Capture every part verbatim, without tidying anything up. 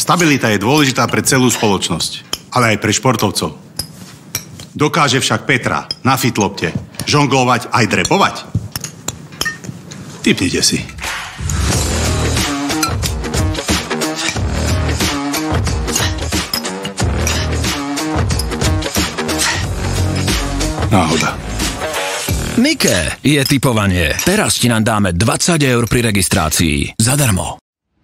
Stabilita je dôležitá pre celú spoločnosť, ale aj pre športovcov. Dokáže však Petra na fitlopte žonglovať aj drepovať? Tipnite si. Náhoda. Miké je tipovanie. Teraz ti nám dáme dvadsať eur pri registrácii. Zadarmo.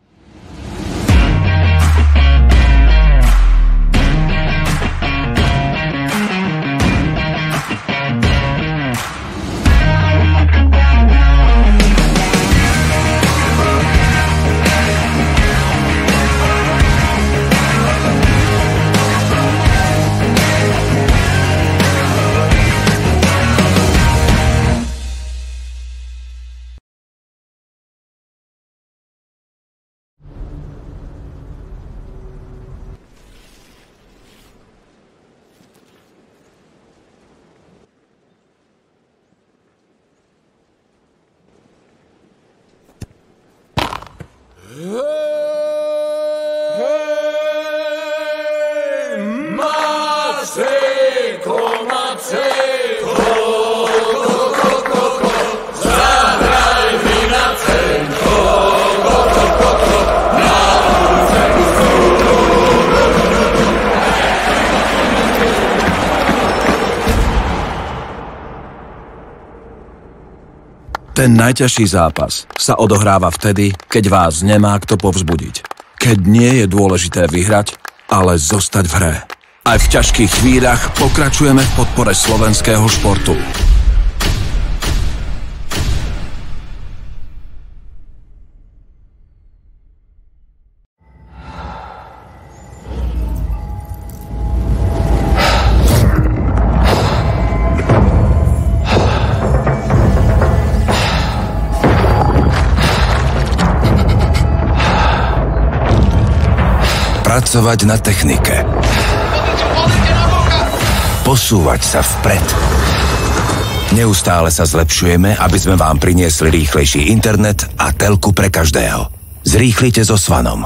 Ten najťažší zápas sa odohráva vtedy, keď vás nemá kto povzbudiť. Keď nie je dôležité vyhrať, ale zostať v hre. Aj v ťažkých chvíľach pokračujeme v podpore slovenského športu. Pracovať na technike. Posúvať sa vpred. Neustále sa zlepšujeme, aby sme vám priniesli rýchlejší internet a telku pre každého. Zrýchlite so Svanom.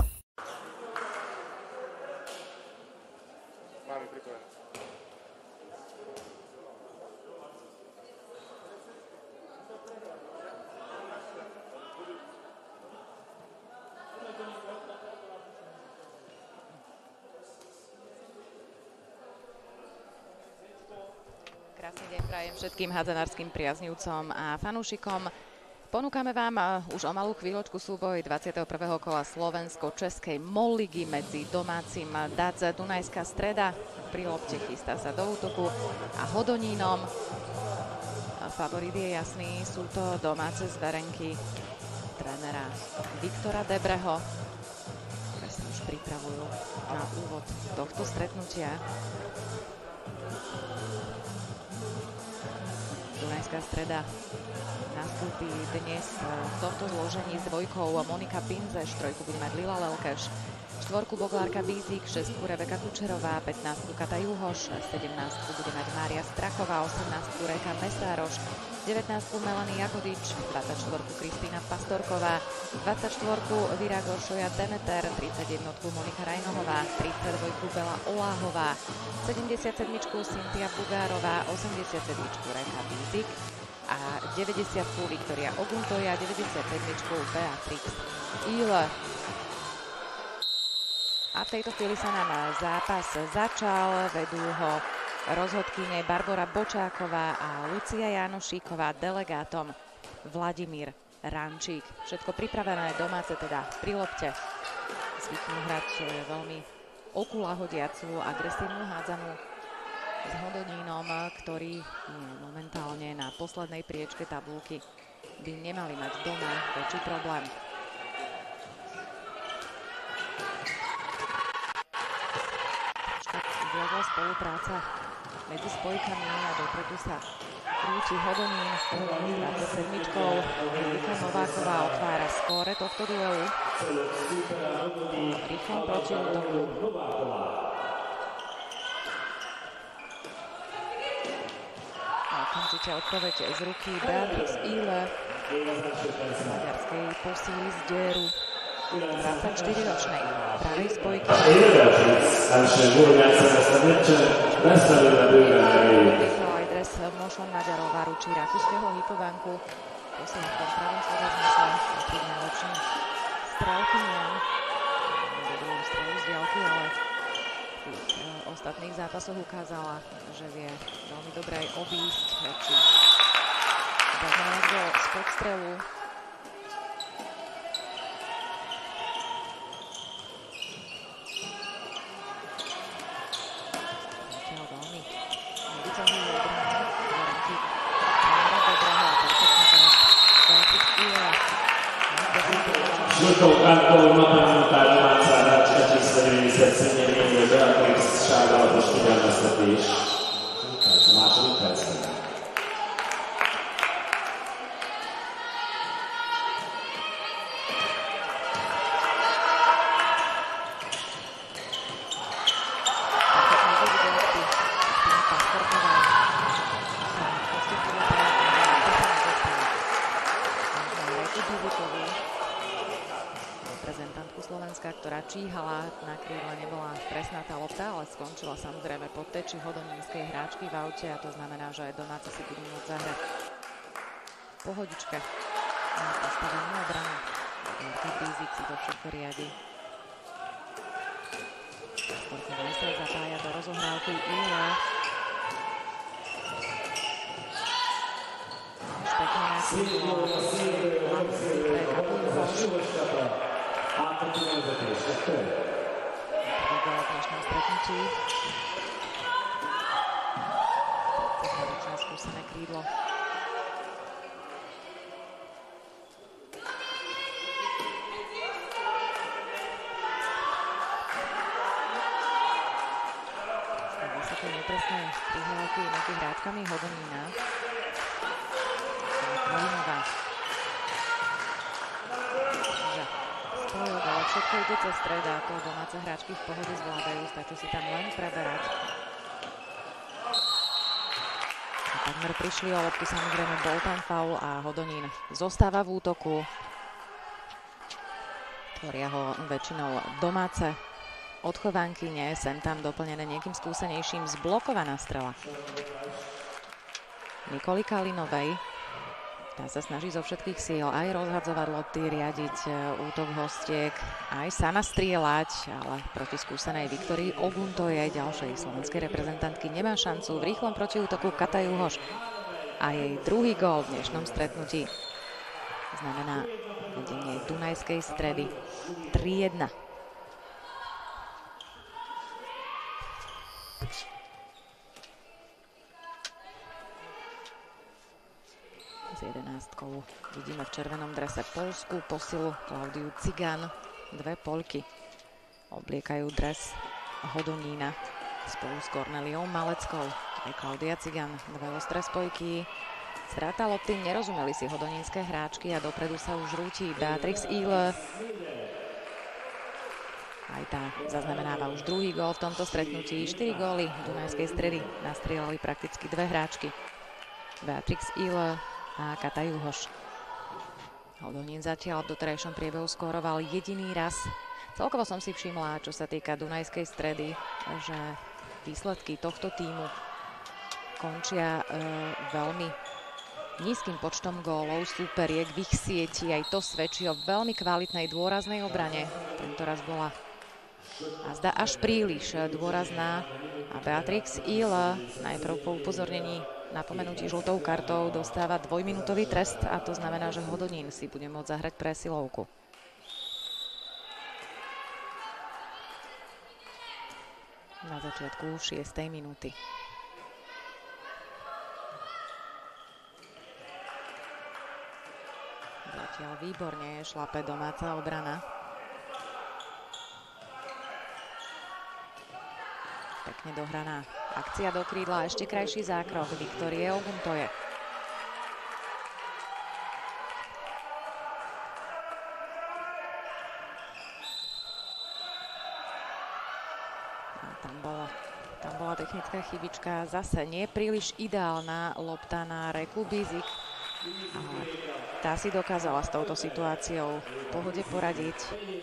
Krásny deň prajem všetkým hádzanárskym priaznivcom a fanúšikom. Ponúkame vám už o malú chvíľočku súboj dvadsiateho prvého kola Slovensko-Českej MOL ligy medzi domácim Dac Dunajská Streda, pri lopte chystá sa do útoku, a Hodonínom. Favorit je jasný, sú to domáce zverenky trénera Viktora Debreho, ktoré sa už pripravujú na úvod tohto stretnutia. Dunajská Streda nastúpi dnes v tomto zložení s dvojkou Monika Pinzeš, trojku bude mať Lila Lelkeš, štvorku Boglárka Bízik, šestku Rebeka Kučerová, pätnástku Kata Juhoš, sedemnástku bude mať Mária Strachová, osemnástku Reka Mesároš, devätnástku Melanie Jagodič, dvadsaťštvorku Kristína Pastorková, dvadsaťštvorku Vira Goršoja Demeter, tridsaťjednotku Monika Rajnohová, tridsaťdvojku Bela Oláhová, sedemdesiatsedmičku Cynthia Bugárová, osemdesiatsedmičku Reka Bízik a deväťdesiatku Viktoria Oguntoja, deväťdesiatsedmičku Beatrix Ile. A v tejto chvíli sa nám zápas začal, vedú ho rozhodkyne Barbora Bočáková a Lucia Janošíková, delegátom Vladimír Rančík. Všetko pripravené, domáce teda pri lopte. Zvyknú hrať veľmi okulahodiacu, agresívnu hádzanú s Hodonínom, ktorý momentálne na poslednej priečke tabulky by nemali mať doma väčší problém. Zviazla spolupráca medzi spojkami a dopredu sa krúti Hodonín s dvadsaťsedmičkou. Luka Nováková otvára skóre tohto duelu. Rýchlom protiútoku. A okamžite odpoveď z ruky Beatrix Ile z maďarskej posíly z dieru. dvadsaťštyriročnej pravej spojky. Vychal aj dres Mošon Naďarova, ručí rakúskeho Hypobanku. Posiela v tom pravom slova zmysle patrí k najlepším strelkyniam. Dobrú strelu z diaľky, ale v tých e, ostatných zápasoch ukázala, že vie veľmi dobre aj obísť, či zaznamenať gól spod strelu. Zatiaľ veľmi nevyťahujú obranu. Dvoranky Pára Dobrého a perfektne teraz Beatrix Ila. Žltou kartou napadnutá domáca hráčka číslo deväťdesiatsedem je Beatrix Šágala Pošťová na Slepíš. Máš Lukáš. Ktorá číhala na krídle, nebola presná tá lopta, ale skončila samozrejme pod teči hodonínskej hráčky v aute a to znamená, že domáci si budú môcť zahrať pohodičke na postavenú obranu. Martin Bízik si to všetko riadi. Sportný majster zapája do rozohrávky Ila. Už pekne na krídlo. Hlavný pre Kapuľu. Prvý gól v dnešnom stretnutí. Záročné skúsené krídlo. Vysoké nepresné prihrávky medzi hráčkami Hodonína. Kalinová. Ale všetko ide cez stred a ako domáce hráčky v pohode zvládajú, stačí si tam len preberať. A takmer prišli o loptu, samozrejme bol tam faul a Hodonín zostáva v útoku. Tvoria ho väčšinou domáce odchovankyne, sem tam doplnené niekým skúsenejším, zblokovaná strela Nikoli Kalinovej. Tá sa snaží zo všetkých síl aj rozhadzovať lopty, riadiť útok hostiek, aj sa nastrieľať, ale proti skúsenej Viktorii Oguntoje, ďalšej slovenskej reprezentantky, nemá šancu. V rýchlom protiútoku Kata Juhoš a jej druhý gól v dnešnom stretnutí znamená vedenie Dunajskej Stredy tri jedna. jedenástkou vidíme v červenom drese poľskú posilu Klaudiu Cigan. Dve Poľky obliekajú dres Hodonína spolu s Korneliou Maleckou. Aj Klaudia Cigan, dve ostré spojky. Strata lopty, nerozumeli si hodonínske hráčky a dopredu sa už rúti Beatrix Ile. Aj tá zaznamenáva už druhý gól v tomto stretnutí. štyri góly Dunajskej Stredy nastrieľali prakticky dve hráčky. Beatrix Ile a Kata Juhoš. Hodonín zatiaľ v doterajšom priebehu skóroval jediný raz. Celkovo som si všimla, čo sa týka Dunajskej Stredy, že výsledky tohto tímu končia e, veľmi nízkym počtom gólov súperiek v ich sieti. Aj to svedčí o veľmi kvalitnej dôraznej obrane. Tento raz bola a zdá až príliš dôrazná a Beatrix Ile najprv po upozornení napomenutí žltou kartou dostáva dvojminútový trest a to znamená, že Hodonín si bude môcť zahrať presilovku. Na začiatku šiestej minúty. Zatiaľ výborne šlape domáca obrana. Pekne dohraná akcia do krídla, ešte krajší zákrok Viktorie Oguntoje. A tam bola, tam bola technická chybička, zase nie príliš ideálna lopta na Reku Bízik. Ale tá si dokázala s touto situáciou v pohode poradiť.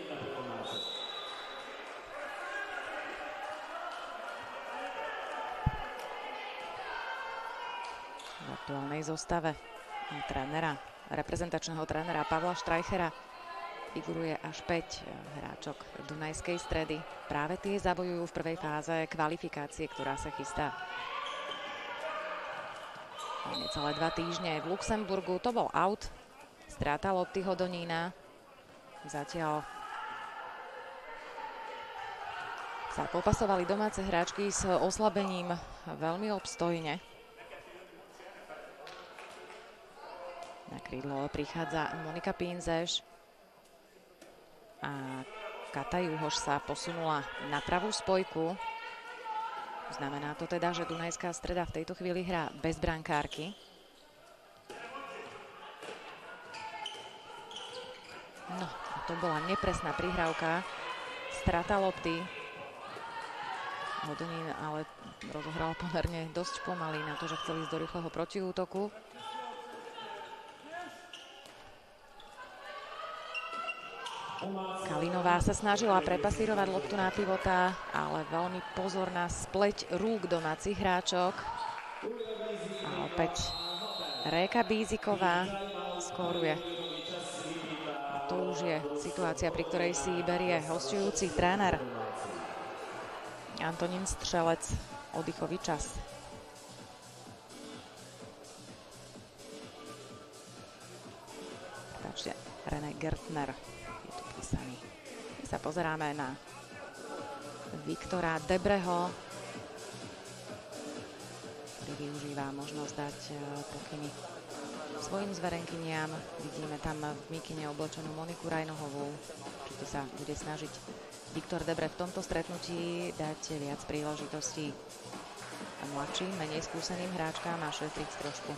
V aktuálnej zostave trénera, reprezentačného trénera Pavla Štrajchera figuruje až päť hráčok Dunajskej Stredy. Práve tie zabojujú v prvej fáze kvalifikácie, ktorá sa chystá necelé dva týždne v Luxemburgu. To bol out. Strata lopty Hodonína. Zatiaľ sa popasovali domáce hráčky s oslabením veľmi obstojne. Na krídlo prichádza Monika Pinzeš a Kata Juhoš sa posunula na pravú spojku. Znamená to teda, že Dunajská Streda v tejto chvíli hrá bez brankárky. No, to bola nepresná prihrávka. Strata lopty. Hodonín ale rozohral pomerne dosť pomaly na to, že chceli ísť do rýchleho protiútoku. Kalinová sa snažila prepasírovať loptu na pivota, ale veľmi pozorná spleť rúk domácich hráčok. A opäť Réka Bíziková skóruje. A to už je situácia, pri ktorej si berie hosťujúci tréner Antonín Střelec oddychový čas. Prepáčte, René Gertner. Sami. My sa pozeráme na Viktora Debreho, ktorý využíva možnosť dať pokyny svojim zverenkyniam. Vidíme tam v mikine oblečenú Moniku Rajnohovú. Určite sa bude snažiť Viktor Debre v tomto stretnutí dať viac príležitostí mladším, menej skúseným hráčkám a šetriť trošku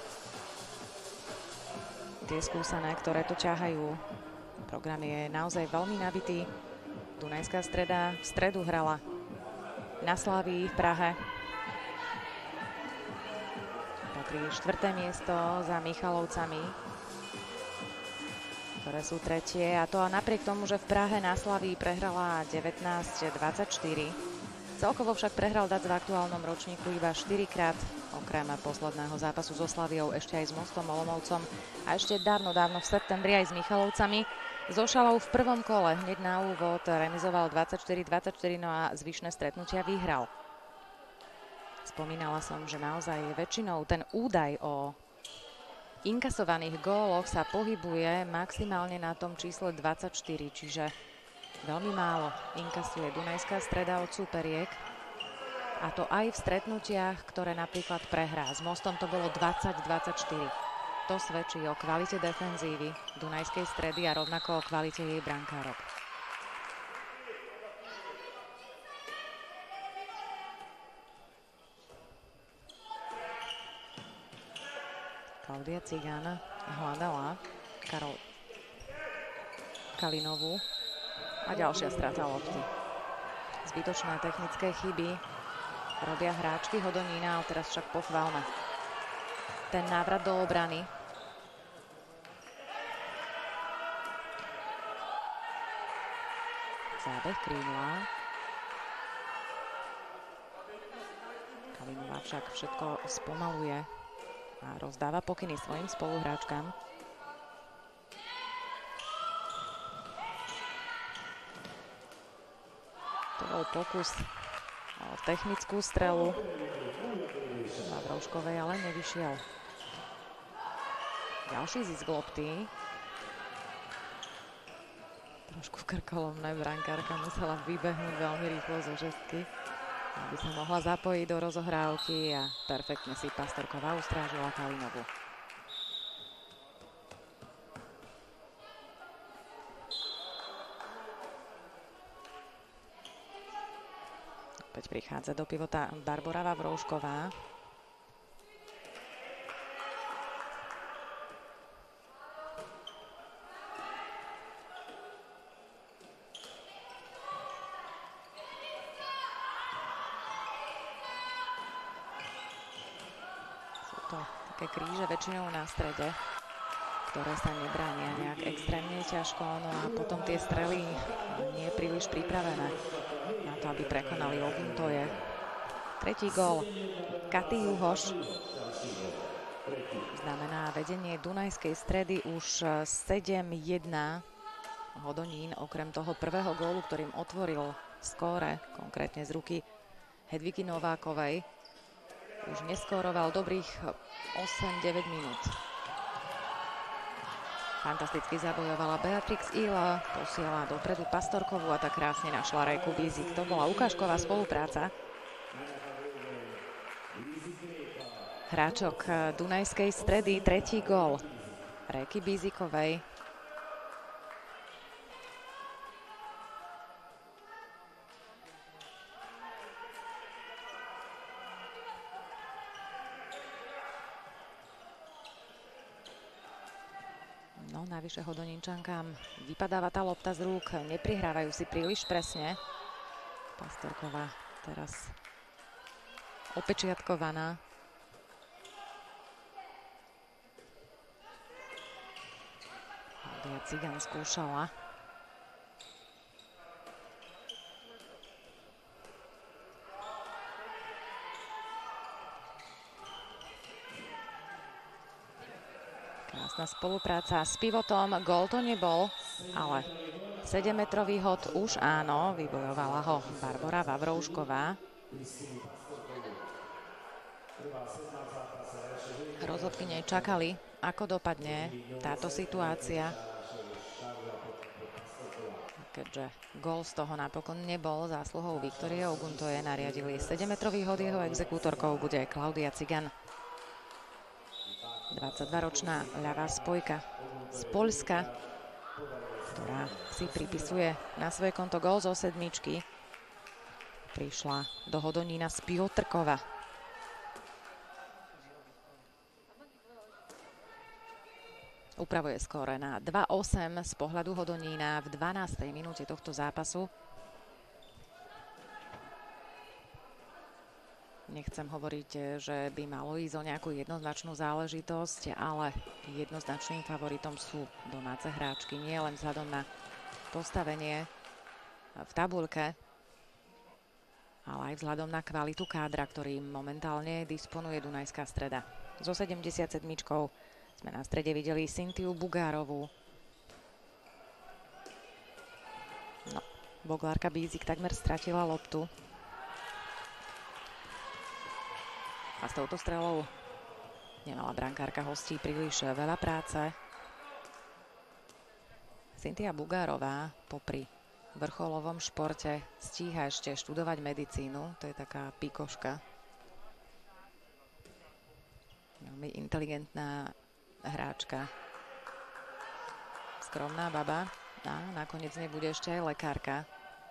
tie skúsené, ktoré to ťahajú. Program je naozaj veľmi nabitý. Dunajská Streda v stredu hrala na Slavii v Prahe. Patrí štvrté miesto za Michalovcami, ktoré sú tretie. A to a napriek tomu, že v Prahe na Slavii prehrala devätnásť dvadsaťštyri. Celkovo však prehral Dac v aktuálnom ročníku iba štyrikrát. Okrem posledného zápasu so Slaviou ešte aj s Mostom Olomoucom a ešte dávno, dávno v septembri aj s Michalovcami. So Šalou v prvom kole hneď na úvod remizoval dvadsaťštyri dvadsaťštyri, no a zvyšné stretnutia vyhral. Spomínala som, že naozaj väčšinou ten údaj o inkasovaných góloch sa pohybuje maximálne na tom čísle dvadsaťštyri, čiže veľmi málo inkasuje Dunajská Streda od súperiek. A to aj v stretnutiach, ktoré napríklad prehrá. S Mostom to bolo dvadsať dvadsaťštyri. To svedčí o kvalite defenzívy Dunajskej Stredy a rovnako o kvalite jej brankárok. Klaudia Cigán hľadala Karol Kalinovú a ďalšia strata lopty. Zbytočné technické chyby robia hráčky Hodonína, ale teraz však pochválme ten návrat do obrany. Zábeh krídla. Kalinová však všetko spomaluje a rozdáva pokyny svojim spoluhráčkam. To bol pokus o technickú strelu. Na Vrouškovej ale nevyšiel. Ďalší zisk lopty. Trošku krkolomné, brankárka musela vybehnúť veľmi rýchlo zo žestky, aby sa mohla zapojiť do rozohrávky a perfektne si Pastorková ustrážila Kalinovu. Opäť prichádza do pivota Barbora Vavroušková. Sú to také kríže väčšinou na strede. ktoré sa nebránia nejak extrémne ťažko, no a potom tie strely nie príliš pripravené na to, aby prekonali Oguntoje. Tretí gól Katy Juhoš znamená vedenie Dunajskej Stredy už sedem jedna. Hodonín okrem toho prvého gólu, ktorým otvoril skóre, konkrétne z ruky Hedvigy Novákovej, už neskóroval dobrých osem deväť minút. Fantasticky zabojovala Beatrix Ila, posiela dopredu Pastorkovú a tak krásne našla Réku Bizik. To bola ukážková spolupráca hráčok Dunajskej Stredy. Tretí gól Réky Bizikovej. No, navyše Hodonínčankám vypadáva tá lopta z rúk, neprihrávajú si príliš presne. Pastorková teraz opečiatkovaná. Klaudia Cigan skúšala. Krásna spolupráca s pivotom. Gól to nebol, ale sedemmetrový hod už áno. Vybojovala ho Barbora Vavroušková. Rozhodkyne čakali, ako dopadne táto situácia. Keďže gól z toho napokon nebol zásluhou Viktorie Oguntoje, nariadili sedemmetrový hod. Jeho exekútorkou bude Klaudia Cigan. dvadsaťdvaročná ľavá spojka z Poľska, ktorá si pripisuje na svoje konto gól zo sedmičky. Prišla do Hodonína z Piotrkova. Upravuje skóre na dva osem z pohľadu Hodonína v dvanástej minúte tohto zápasu. Nechcem hovoriť, že by malo ísť o nejakú jednoznačnú záležitosť, ale jednoznačným favoritom sú domáce hráčky. Nie len vzhľadom na postavenie v tabuľke, ale aj vzhľadom na kvalitu kádra, ktorým momentálne disponuje Dunajská Streda. So sedemdesiatsedmičkou sme na strede videli Cintiu Bugárovú. No, Boglárka Bízik takmer stratila loptu. A s touto strelou nemala brankárka hostí príliš veľa práce. Cintia Bugárová popri vrcholovom športe stíha ešte študovať medicínu. To je taká pikoška. Veľmi inteligentná hráčka. Skromná baba. A nakoniec nebude ešte aj lekárka.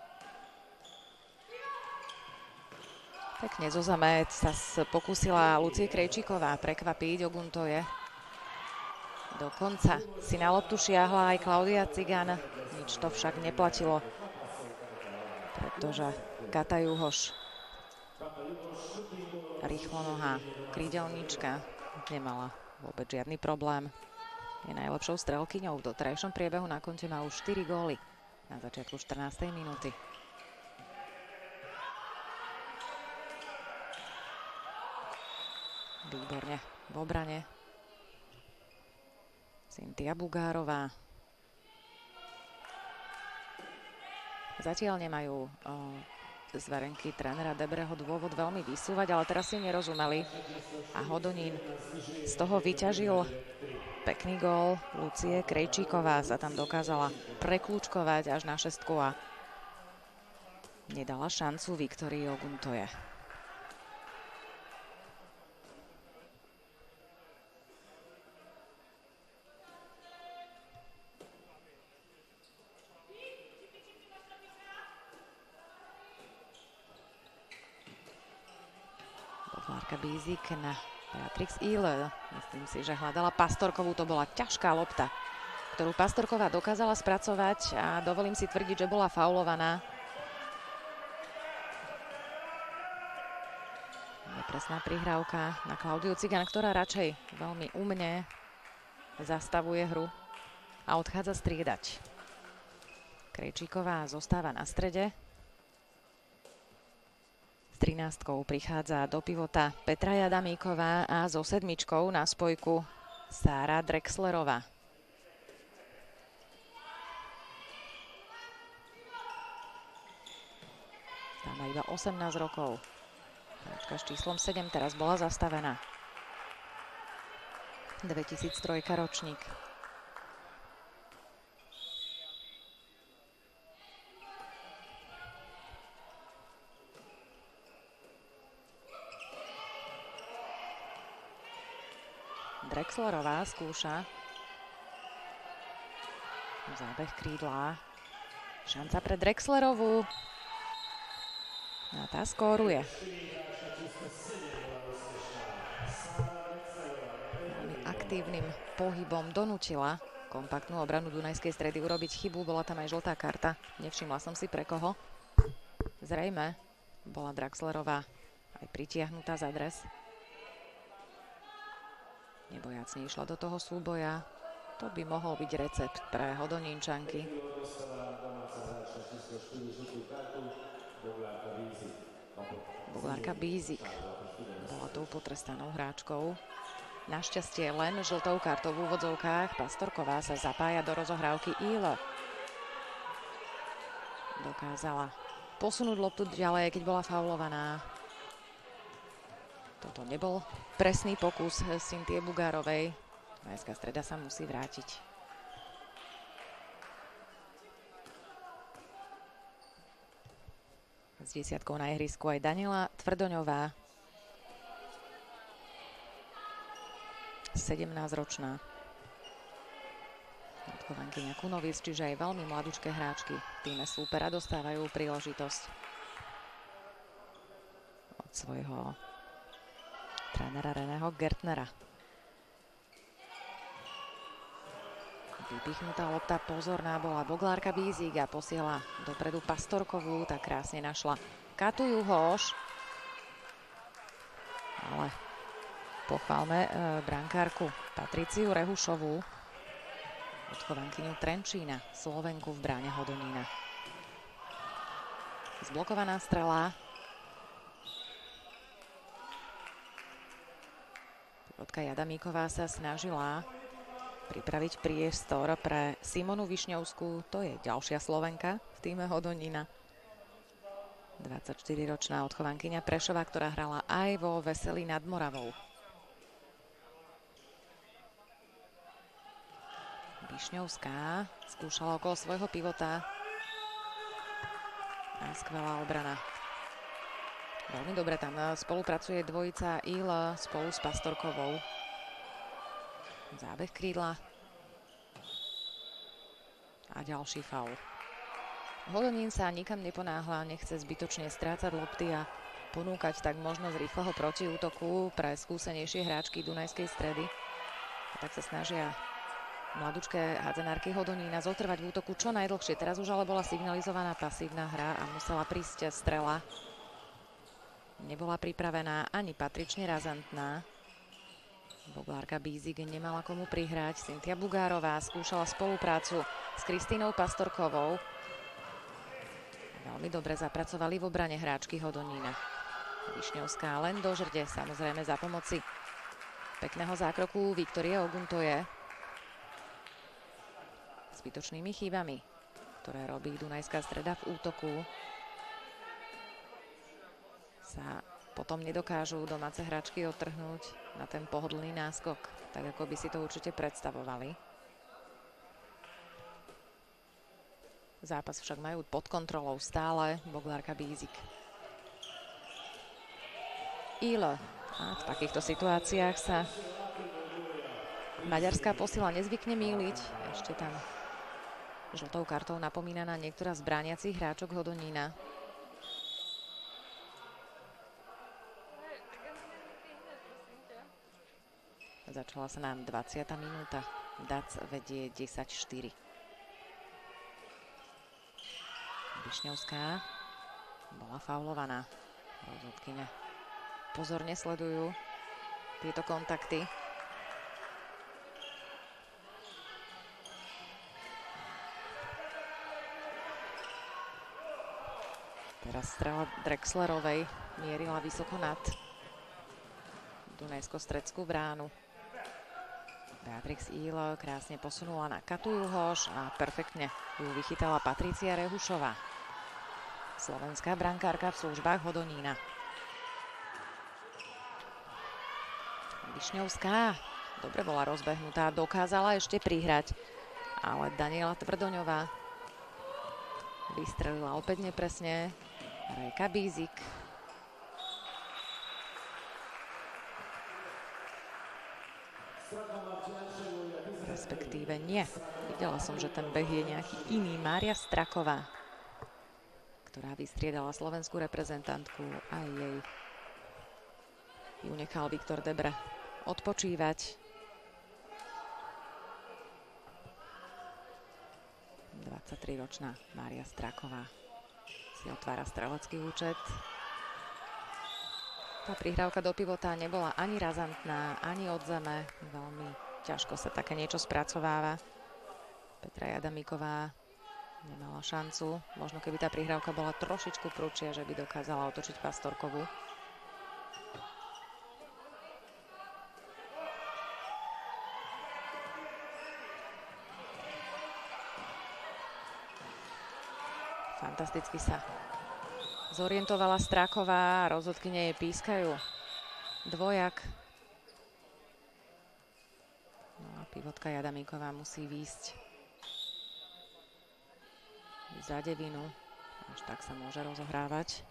Pekne zo zeme sa pokúsila Lucie Krejčíková prekvapiť Oguntoje. Dokonca si na loptu šiahla aj Klaudia Cigan. Nič to však neplatilo, pretože Kata Juhoš, rýchlonohá krídelníčka, nemala vôbec žiadny problém. Je najlepšou strelkyňou. V doterajšom priebehu na konte má už štyri góly na začiatku štrnástej minúty. Výborne v obrane Cintia Bugárová. Zatiaľ nemajú o, zverenky trénera Debreho dôvod veľmi vysúvať, ale teraz si nerozumeli a Hodonín z toho vyťažil pekný gól. Lucie Krejčíková sa tam dokázala prekľúčkovať až na šestku a nedala šancu Viktorii Oguntoje. Boglárka Bízik na Beatrix Ile. Myslím si, že hľadala Pastorkovú. To bola ťažká lopta, ktorú Pastorková dokázala spracovať a dovolím si tvrdiť, že bola faulovaná. Nepresná prihrávka na Klaudiu Cigan, ktorá radšej veľmi umne zastavuje hru a odchádza striedať. Krejčíková zostáva na strede. S trinástkou prichádza do pivota Petra Jadamíková a so sedmičkou na spojku Sára Drexlerová. Tá má iba osemnásť rokov. Hráčka s číslom sedem teraz bola zastavená. dvetisíctri ročník. Drexlerová skúša. Zábeh krídla. Šanca pre Drexlerovú. A tá skóruje. Veľmi aktívnym pohybom donútila kompaktnú obranu Dunajskej Stredy urobiť chybu. Bola tam aj žltá karta. Nevšimla som si pre koho. Zrejme bola Drexlerová aj pritiahnutá za dres. Nebojacne išla do toho súboja. To by mohol byť recept pre Hodonínčanky. Boglárka Bízik bola tou potrestanou hráčkou. Našťastie len žltou kartou v úvodzovkách. Pastorková sa zapája do rozohrávky Ile. Dokázala posunúť loptu ďalej, keď bola faulovaná. Toto nebol presný pokus Cynthie Bugárovej. Dunajská Streda sa musí vrátiť. S desiatkou na ihrisku aj Daniela Tvrdoňová. sedemnásťročná. Odchovankyňa Kunovic, čiže aj veľmi mladúčké hráčky v týme súpera dostávajú príležitosť od svojho trénera Reného Gertnera. Vypichnutá lopta, pozorná bola Boglárka Bízik a posiela dopredu Pastorkovú, tak krásne našla Katu Juhoš. Ale pochválme e, brankárku Patriciu Rehušovú, odchovankyňu Trenčína, Slovenku v bráne Hodonína. Zblokovaná strela. Pivotka Jadamíková sa snažila pripraviť priestor pre Simonu Višňovskú. To je ďalšia Slovenka v týme Hodonína. dvadsaťštyriročná odchovankyňa Prešova, ktorá hrala aj vo Veselí nad Moravou. Višňovská skúšala okolo svojho pivota. A skvelá obrana. Veľmi dobre tam spolupracuje dvojica Ile spolu s Pastorkovou. Zábeh krídla. A ďalší faul. Hodonín sa nikam neponáhla, nechce zbytočne strácať lopty a ponúkať tak možnosť rýchleho protiútoku pre skúsenejšie hráčky Dunajskej Stredy. A tak sa snažia mladúčké hádzenárky Hodonína zotrvať v útoku čo najdlhšie. Teraz už ale bola signalizovaná pasívna hra a musela prísť strela. Nebola pripravená ani patrične razantná. Boglárka Bízik nemala komu prihrať. Cynthia Bugárová skúšala spoluprácu s Kristínou Pastorkovou. Veľmi dobre zapracovali v obrane hráčky Hodonína. Višňovská len do žrde, samozrejme za pomoci pekného zákroku Viktorie Oguntoje. Zbytočnými chybami, ktoré robí Dunajská Streda v útoku, sa potom nedokážu domáce hráčky odtrhnúť na ten pohodlný náskok, tak ako by si to určite predstavovali. Zápas však majú pod kontrolou stále Boglárka Bízik. Ile. A v takýchto situáciách sa maďarská posila nezvykne mýliť. Ešte tam žltou kartou napomínaná niektorá z brániacich hráčok Hodonína. Začala sa nám dvadsiata minúta. Dac vedie desať štyri. Višňovská bola faulovaná. Rozhodkyne pozorne sledujú tieto kontakty. Teraz strela Drexlerovej mierila vysoko nad Dunajsko-Stredskú bránu. Beatrix Ile krásne posunula na Katu Juhoš a perfektne ju vychytala Patricia Rehušová. Slovenská brankárka v službách Hodonína. Višňovská dobre bola rozbehnutá, dokázala ešte prihrať, ale Daniela Tvrdoňová vystrelila opäť nepresne. Reka Bízik. Respektíve nie. Videla som, že ten beh je nejaký iný. Mária Straková, ktorá vystriedala slovenskú reprezentantku, a jej ju nechal Viktor Debre odpočívať. dvadsaťtriročná Mária Straková si otvára strelecký účet. Tá prihrávka do pivota nebola ani razantná, ani od zeme. Veľmi ťažko sa také niečo spracováva. Petra Jadamíková nemala šancu. Možno keby tá prihrávka bola trošičku prúčia, že by dokázala otočiť Pastorkovú. Fantasticky sa zorientovala Stráková a rozhodkyne jej pískajú dvojak. No a pivotka Jadamíková musí výjsť za devinu. Až tak sa môže rozohrávať.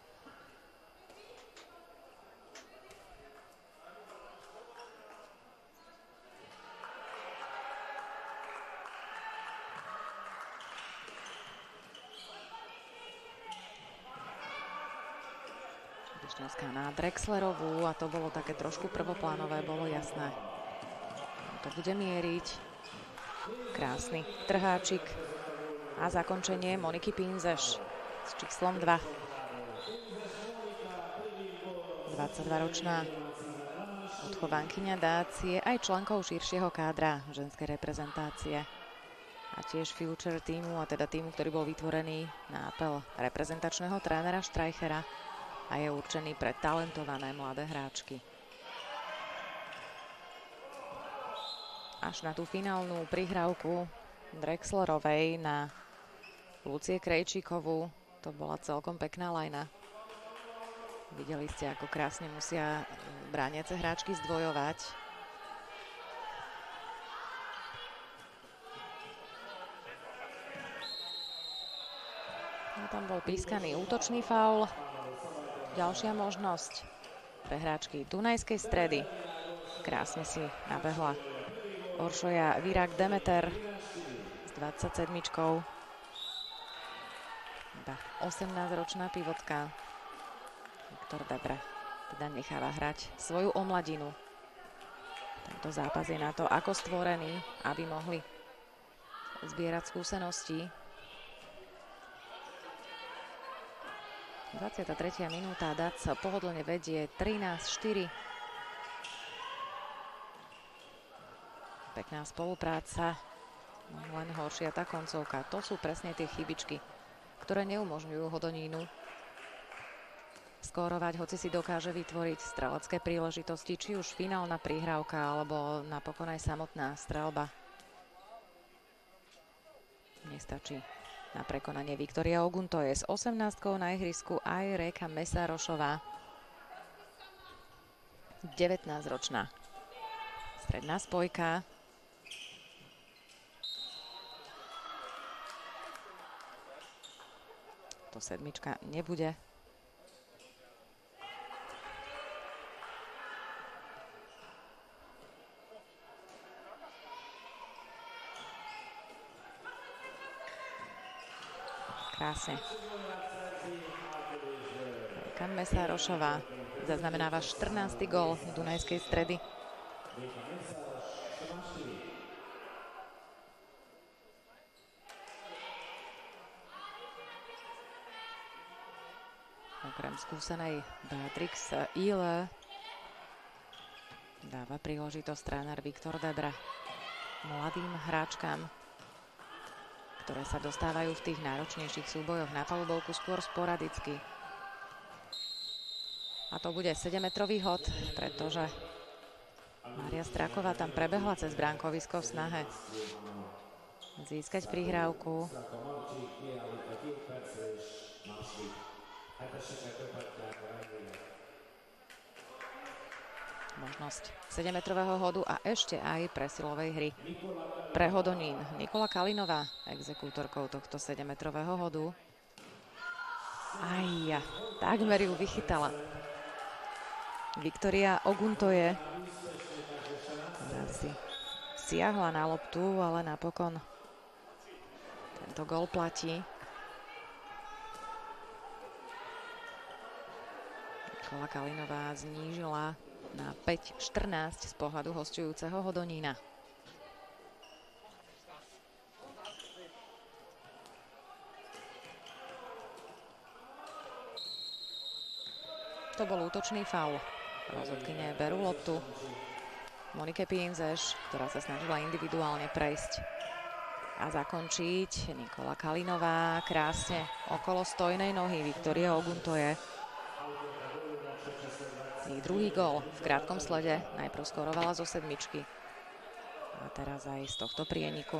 Višňovská na Drexlerovú a to bolo také trošku prvoplánové, bolo jasné. To bude mieriť. Krásny trháčik a zakončenie Moniky Pinzeš s číslom dva. dvadsaťdvaročná odchovankyňa Dácie, aj členkou širšieho kádra ženskej reprezentácie a tiež future týmu, a teda týmu, ktorý bol vytvorený na apel reprezentačného trénera Streichera a je určený pre talentované mladé hráčky. Až na tú finálnu prihrávku Drexlerovej na Lucie Krejčíkovú, to bola celkom pekná lajna. Videli ste, ako krásne musia brániace hráčky zdvojovať. No, tam bol pískaný útočný faul. Ďalšia možnosť pre hráčky Dunajskej Stredy. Krásne si nabehla Oršoja Virak Demeter s dvadsaťsedmičkou. Iba osemnásťročná pivotka Viktor Debre teda necháva hrať svoju omladinu. Tento zápas je na to, ako stvorený, aby mohli zbierať skúsenosti. dvadsiata tretia minúta, Dac pohodlne vedie trinásť štyri. Pekná spolupráca, len horšia tá koncovka. To sú presne tie chybičky, ktoré neumožňujú Hodonínu skórovať, hoci si dokáže vytvoriť strelecké príležitosti, či už finálna prihrávka, alebo napokon aj samotná streľba. Nestačí na prekonanie Viktoria Oguntoje s osemnástkou na ihrisku aj Réka Mesárošová, devätnásťročná stredná spojka. To sedmička nebude. Krásne. Réka Mesárošová zaznamenáva štrnásty gól Dunajskej Stredy. Okrem skúsenej Beatrix Ile dáva príležitosť tréner Viktor Debre mladým hráčkam, ktoré sa dostávajú v tých náročnejších súbojoch na palubovku skôr sporadicky. A to bude sedemmetrový hod, pretože Mária Straková tam prebehla cez bránkovisko v snahe získať prihrávku. Možnosť sedemmetrového hodu a ešte aj presilovej hry pre Hodonín. Nikola Kalinová exekútorkou tohto sedemmetrového hodu. Aj ja, takmer ju vychytala Viktoria Oguntoje. Ktorá si siahla na loptu, ale napokon tento gól platí. Nikola Kalinová znížila na päť štrnásť z pohľadu hosťujúceho Hodonína. To bol útočný faul. Rozhodkyne berú loptu Monike Pinzeš, ktorá sa snažila individuálne prejsť a zakončiť. Nikola Kalinová krásne okolo stojnej nohy Viktorie Oguntoje. Jej druhý gól v krátkom slede, najprv skorovala zo sedmičky a teraz aj z tohto prieniku.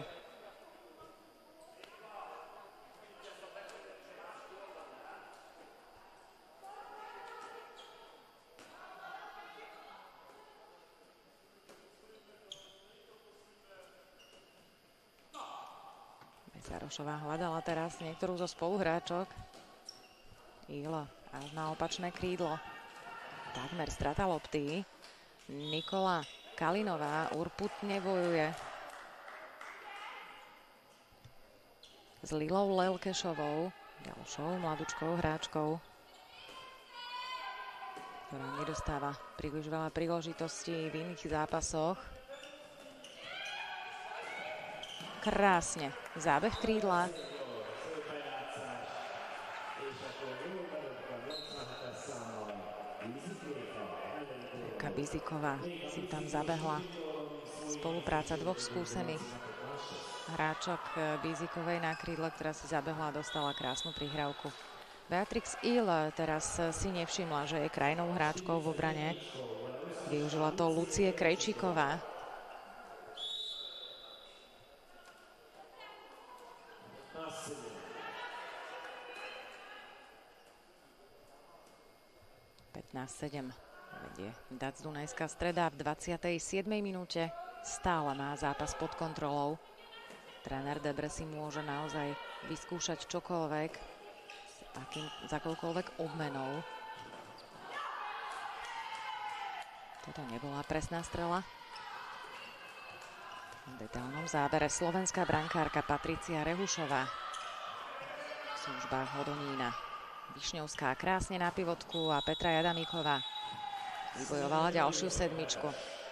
Mesarošová hľadala teraz niektorú zo spoluhráčok. Ilo až na opačné krídlo. Takmer strata lopty. Nikola Kalinová urputne bojuje s Lilou Lelkešovou, ďalšou mladučkou hráčkou, ktorá nedostáva príliš veľa príležitostí v iných zápasoch. Krásne zábeh krídla. Biziková si tam zabehla. Spolupráca dvoch skúsených hráčok Bizikovej na krídle, ktorá si zabehla a dostala krásnu prihrávku. Beatrix Il teraz si nevšimla, že je krajnou hráčkou v obrane. Využila to Lucie Krejčíková. pätnásť sedem. Vedie Dac Dunajská Streda v dvadsiatej siedmej minúte. Stále má zápas pod kontrolou. Tréner Debre si môže naozaj vyskúšať čokoľvek s akým, za akoukoľvek obmenou. Toto nebola presná strela. V detailnom zábere slovenská brankárka Patricia Rehušová v službách Hodonína. Višňovská krásne na pivotku a Petra Jadamíková vybojovala ďalšiu sedmičku.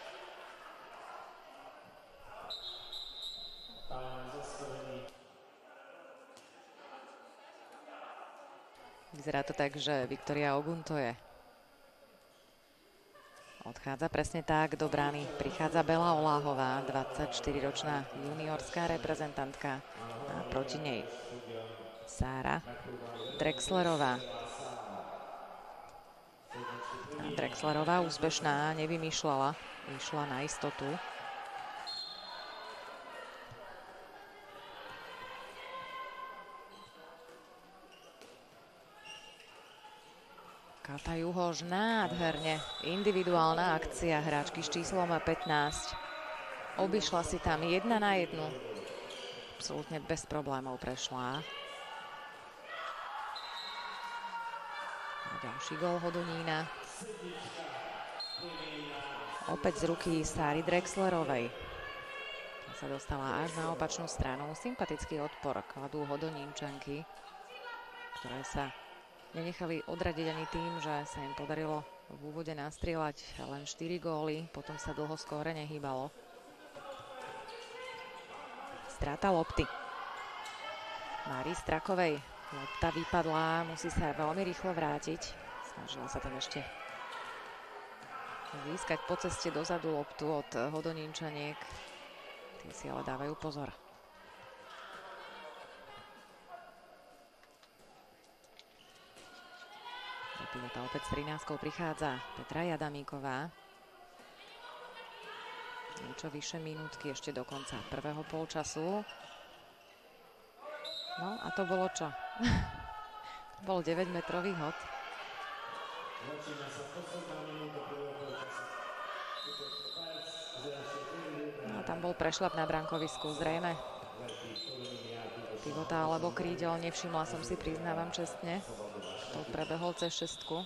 Vyzerá to tak, že Viktoria Oguntoje odchádza presne tak do brány. Prichádza Bela Oláhová, dvadsaťštyriročná juniorská reprezentantka, a proti nej Sára Drexlerová. A Drexlerová úspešná, nevymýšľala, išla na istotu. Kata Juhoš nádherne. Individuálna akcia hráčky s číslom pätnásť. Obišla si tam jedna na jednu. Absolútne bez problémov prešla. A ďalší gól Hodonína. Opäť z ruky Sáry Drexlerovej. Tá sa dostala až na opačnú stranu. Sympatický odpor kladú Hodonínčanky, ktoré sa nenechali odradiť ani tým, že sa im podarilo v úvode nastrieľať len štyri góly, potom sa dlho skóre nehýbalo. Strata lopty Márii Strakovej. Lopta vypadla, musí sa veľmi rýchlo vrátiť. Snažila sa tam ešte získať po ceste dozadu loptu od Hodonínčaniek. Tí si ale dávajú pozor. Pivota opäť s trinástkou prichádza Petra Jadamíková. Niečo vyše minútky ešte do konca prvého polčasu. No a to bolo čo? Bol deväťmetrový hod. No tam bol prešľap na brankovisku, zrejme. Pivota alebo krídel, nevšimla som si, priznávam čestne. To prebehol cez šestku.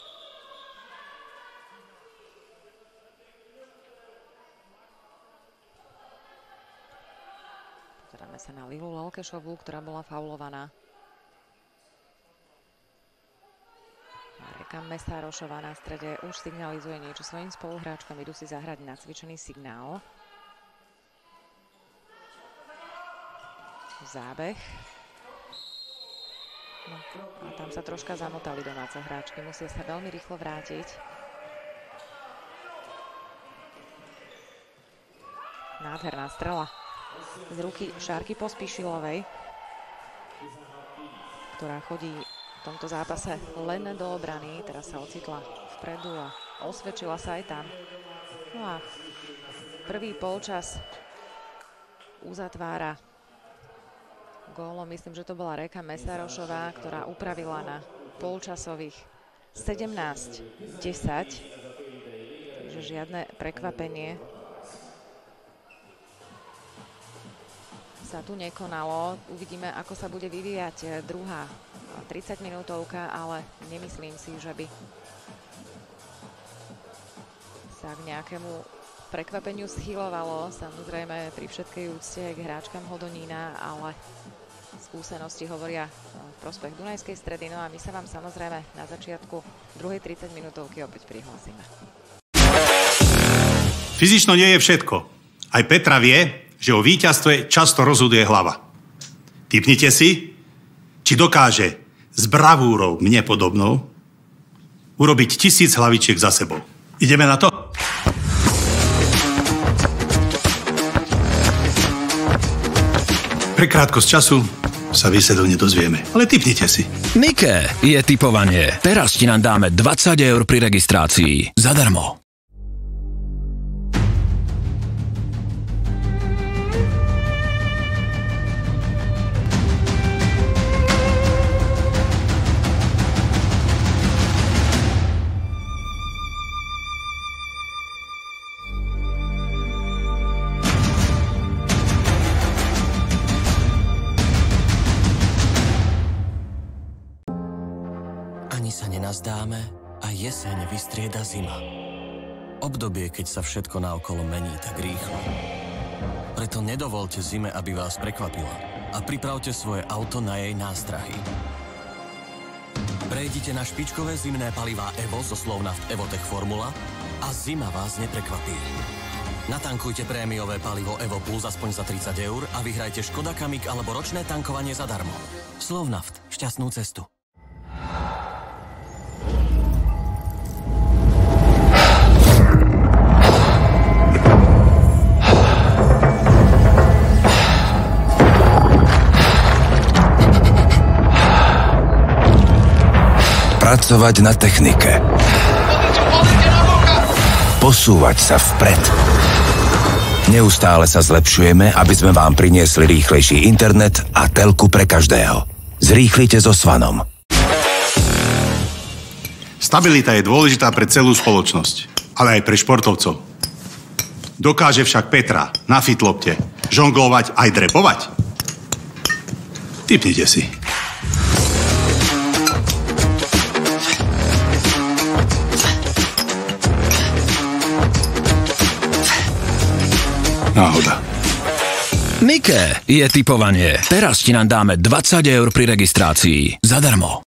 Pozeráme sa na Lilu Lelkešovú, ktorá bola faulovaná. Reka Mesárošová na strede už signalizuje niečo svojim spoluhráčkom. Idú si zahrať nacvičený signál. Zábeh. No, a tam sa troška zamotali domáce hráčky. Musia sa veľmi rýchlo vrátiť. Nádherná strela z ruky Šárky Pospíšilovej, ktorá chodí v tomto zápase len do obrany. Teraz sa ocitla vpredu a osvedčila sa aj tam. No a prvý polčas uzatvára gólom. Myslím, že to bola Reka Mesárošová, ktorá upravila na polčasových sedemnásť desať. Takže žiadne prekvapenie sa tu nekonalo. Uvidíme, ako sa bude vyvíjať druhá tridsaťminútovka, ale nemyslím si, že by sa k nejakému prekvapeniu schylovalo. Samozrejme pri všetkej úcte k hráčkam Hodonína, ale skúsenosti hovoria v prospech Dunajskej Stredy. No a my sa vám samozrejme na začiatku druhej tridsaťminútovky opäť prihlásime. Fyzično nie je všetko. Aj Petra vie, že o víťazstve často rozhoduje hlava. Tipnite si, či dokáže s bravúrou mne podobnou urobiť tisíc hlavičiek za sebou. Ideme na to? Pre krátkosť času sa výsledok nedozvieme, ale tipnite si. Nike je tipovanie. Teraz ti nám dáme dvadsať eur pri registrácii. Zadarmo. Nazdáme a jeseň vystrieda zima. Obdobie, keď sa všetko naokolo mení tak rýchlo. Preto nedovolte zime, aby vás prekvapila a pripravte svoje auto na jej nástrahy. Prejdite na špičkové zimné palivá Evo zo Slovnaft Evotech Formula a zima vás neprekvapí. Natankujte prémiové palivo Evo Plus aspoň za tridsať eur a vyhrajte Škoda Kamiq alebo ročné tankovanie zadarmo. Slovnaft, šťastnú cestu. Pracovať na technike. Posúvať sa vpred. Neustále sa zlepšujeme, aby sme vám priniesli rýchlejší internet a telku pre každého. Zrýchlite so Svanom. Stabilita je dôležitá pre celú spoločnosť, ale aj pre športovcov. Dokáže však Petra na fitlopte žonglovať aj drepovať? Tipnite si. Náhoda. Nike je tipovanie. Teraz ti nám dáme dvadsať eur pri registrácii. Zadarmo.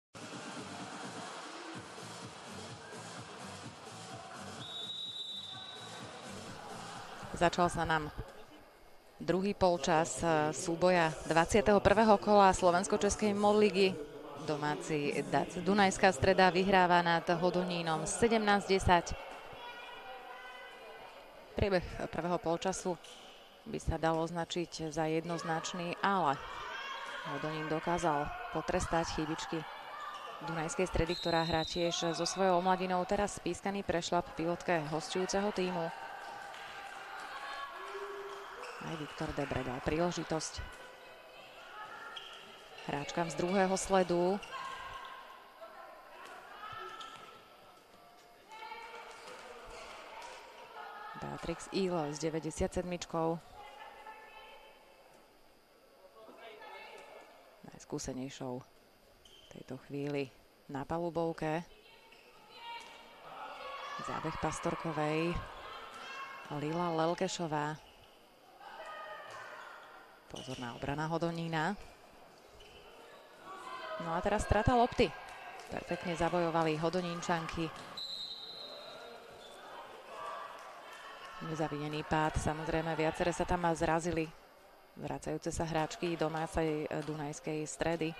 Začal sa nám druhý polčas súboja dvadsiateho prvého kola Slovensko-českej modligy. Domáci Dunajská Streda vyhráva nad Hodonínom sedemnásť desať. Priebeh prvého polčasu by sa dalo označiť za jednoznačný, ale Hodonín dokázal potrestať chybičky Dunajskej Stredy, ktorá hrá tiež so svojou mladinou. Teraz spískaný prešľap v pilotke hosťujúceho týmu. Aj Viktor Debre dal príležitosť hráčkam z druhého sledu. Beatrix Ile s deväťdesiatsedmičkou. Najskúsenejšou v tejto chvíli na palubovke. Zábeh Pastorkovej. Lila Lelkešová. Pozorná obrana Hodonína. No a teraz strata lopty. Perfektne zabojovali Hodonínčanky. Nezavinený pád. Samozrejme, viaceré sa tam zrazili. Vracajúce sa hráčky domácej Dunajskej Stredy.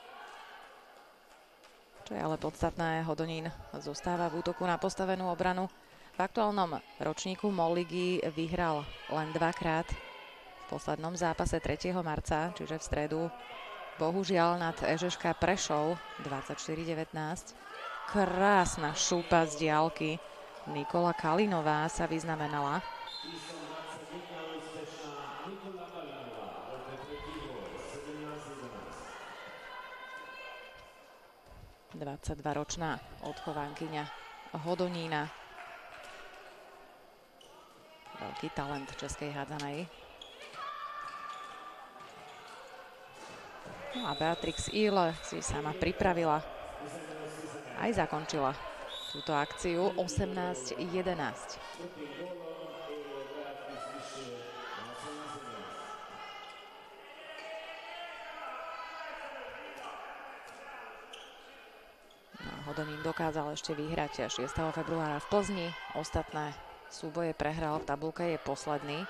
Čo je ale podstatné, Hodonín zostáva v útoku na postavenú obranu. V aktuálnom ročníku MOL ligy vyhral len dvakrát. V poslednom zápase tretieho marca, čiže v stredu, bohužiaľ nad é žé ká Prešov dvadsaťštyri devätnásť. Krásna šúpa z diaľky. Nikola Kalinová sa vyznamenala. dvadsaťdvaročná odchovankyňa Hodonína. Veľký talent českej hádzanej. No a Beatrix Ile si sama pripravila. Aj zakončila túto akciu osemnásť jedenásť. No, Hodonín dokázal ešte vyhrať šiesteho februára v Plzni. Ostatné súboje prehral, v tabulke je posledný.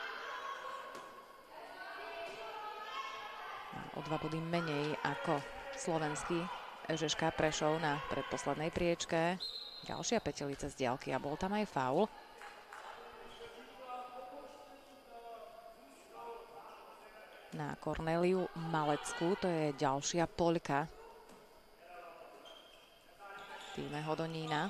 O dva body menej ako slovenský é žé ká Prešov na predposlednej priečke. Ďalšia petelica z diaľky a bol tam aj faul. Na Kornéliu Maleckú, to je ďalšia Poľka v týme Hodonína.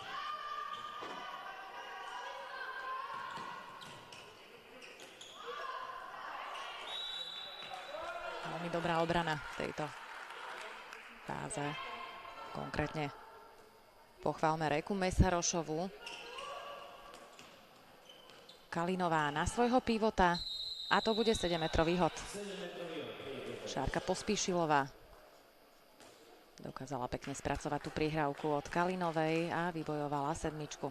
Veľmi dobrá obrana v tejto fáze. Konkrétne pochválme Reku Mesarošovu. Kalinová na svojho pivota a to bude sedemmetrový hod. Šárka Pospíšilová dokázala pekne spracovať tú prihrávku od Kalinovej a vybojovala sedmičku.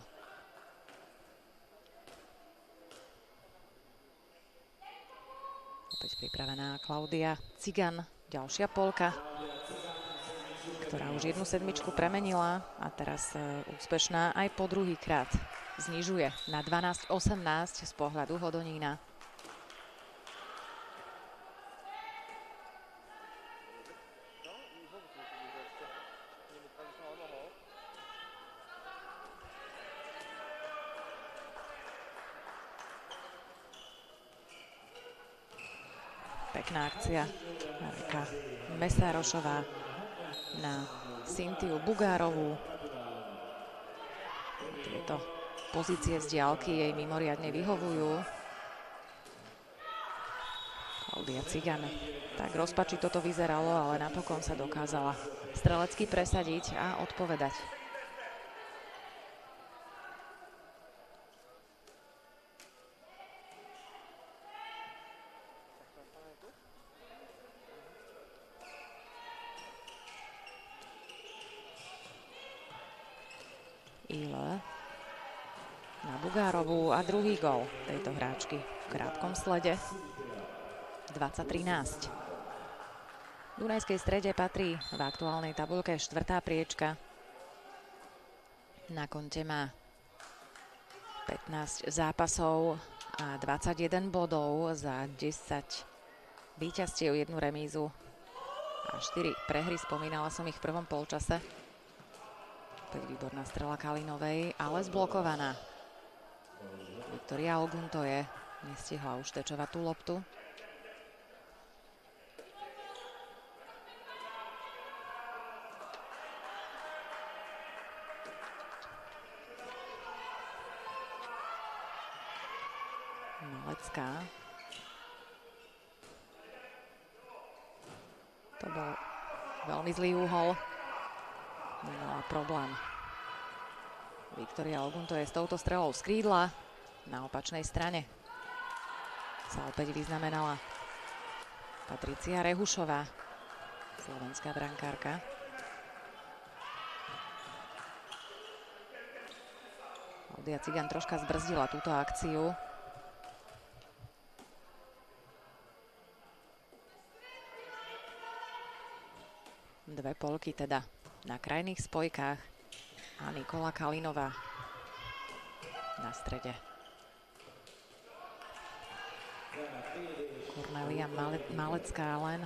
Opäť pripravená Klaudia Cigan, ďalšia Poľka, ktorá už jednu sedmičku premenila a teraz e, úspešná aj po druhýkrát. Znižuje na dvanásť osemnásť z pohľadu Hodonína. Pekná akcia. Reka Mesarošová na Cintiu Bugárovú. Tieto pozície z diaľky jej mimoriadne vyhovujú. Klaudia Cigan. Tak rozpačito to vyzeralo, ale napokon sa dokázala strelecky presadiť a odpovedať. Ile na Bugárovú a druhý gól tejto hráčky v krátkom slede. dvadsať trinásť. Dunajskej Strede patrí v aktuálnej tabuľke štvrtá priečka. Na konte má pätnásť zápasov a dvadsaťjeden bodov za desať víťazstiev, jednu remízu a štyri prehry. Spomínala som ich v prvom polčase. Opäť výborná strela Kalinovej, ale zblokovaná. Viktoria Oguntoje nestihla už tečovať tú loptu. Malecká. To bol veľmi zlý úhol. Nemala problém. Viktória Ogunto je s touto strelou z krídla na opačnej strane. Sa opäť vyznamenala Patricia Rehušová, slovenská brankárka. Klaudia Cigan troška zbrzdila túto akciu. Dve polky teda na krajných spojkách a Nikola Kalinová na strede. Kornélia Male Malecká len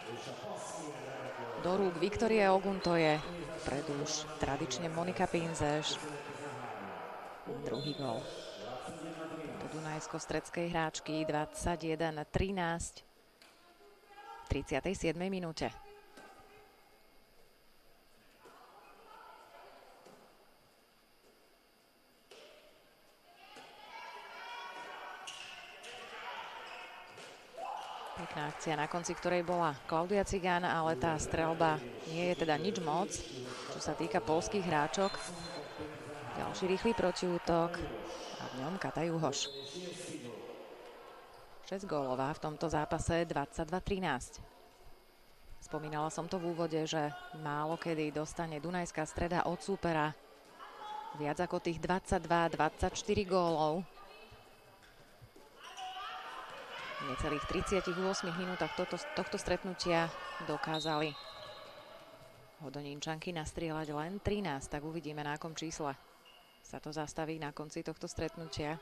do rúk Viktórie Oguntoje. Vpredu už tradične Monika Pinzeš. Druhý gól do dunajsko-stredskej hráčky dvadsaťjeden trinásť v tridsiatej siedmej minúte. Pekná akcia, na konci ktorej bola Klaudia Cigan, ale tá streľba nie je teda nič moc, čo sa týka poľských hráčok. Ďalší rýchly protiútok a v ňom Kata Juhoš. šesť gólová v tomto zápase, dvadsaťdva trinásť. Spomínala som to v úvode, že málo kedy dostane Dunajská Streda od súpera viac ako tých dvadsaťdva dvadsaťštyri gólov. V necelých tridsiatich ôsmich minútach tohto, tohto stretnutia dokázali Hodonínčanky nastrieľať len trinásť, tak uvidíme, na akom čísle sa to zastaví na konci tohto stretnutia.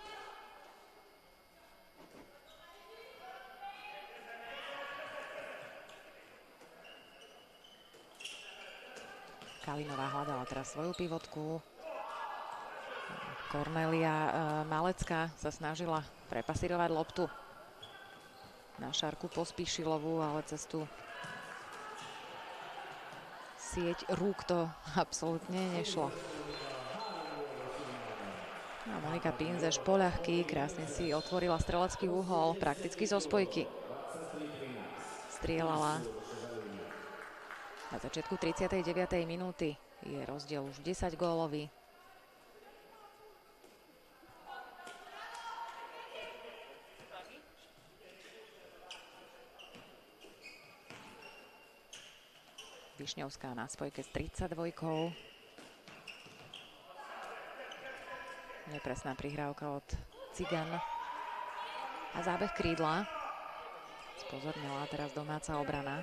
Kalinová hľadala teraz svoju pivotku. Kornélia e, Malecká sa snažila prepasírovať loptu na Šárku Pospíšilovú, ale cez tú sieť rúk to absolútne nešlo. A Monika Pinzeš poľahky, krásne si otvorila strelecký úhol, prakticky zo spojky. Strieľala na začiatku tridsiatej deviatej minúty. Je rozdiel už desať gólový. Višňovská na spojke s tridsaťdvojkou. Nepresná prihrávka od Cigan. A zábeh krídla. Spozornila teraz domáca obrana.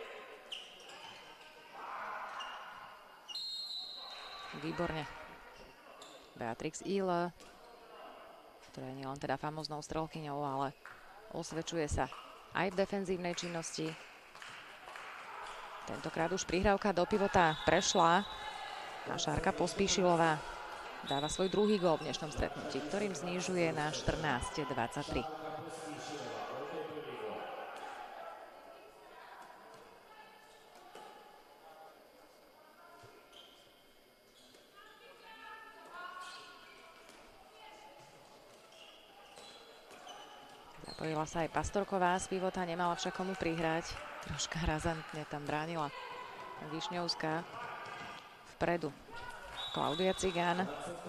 Výborne. Beatrix Ile, ktorá je nielen teda famóznou strelkyňou, ale osvedčuje sa aj v defenzívnej činnosti. Tentokrát už prihrávka do pivota prešla a Šárka Pospíšilová dáva svoj druhý gól v dnešnom stretnutí, ktorým znižuje na štrnásť dvadsaťtri. Zapojila sa aj Pastorková z pivota, nemala však komu prihrať. Troška razantne tam bránila Višňovská. Vpredu Klaudia Cigan.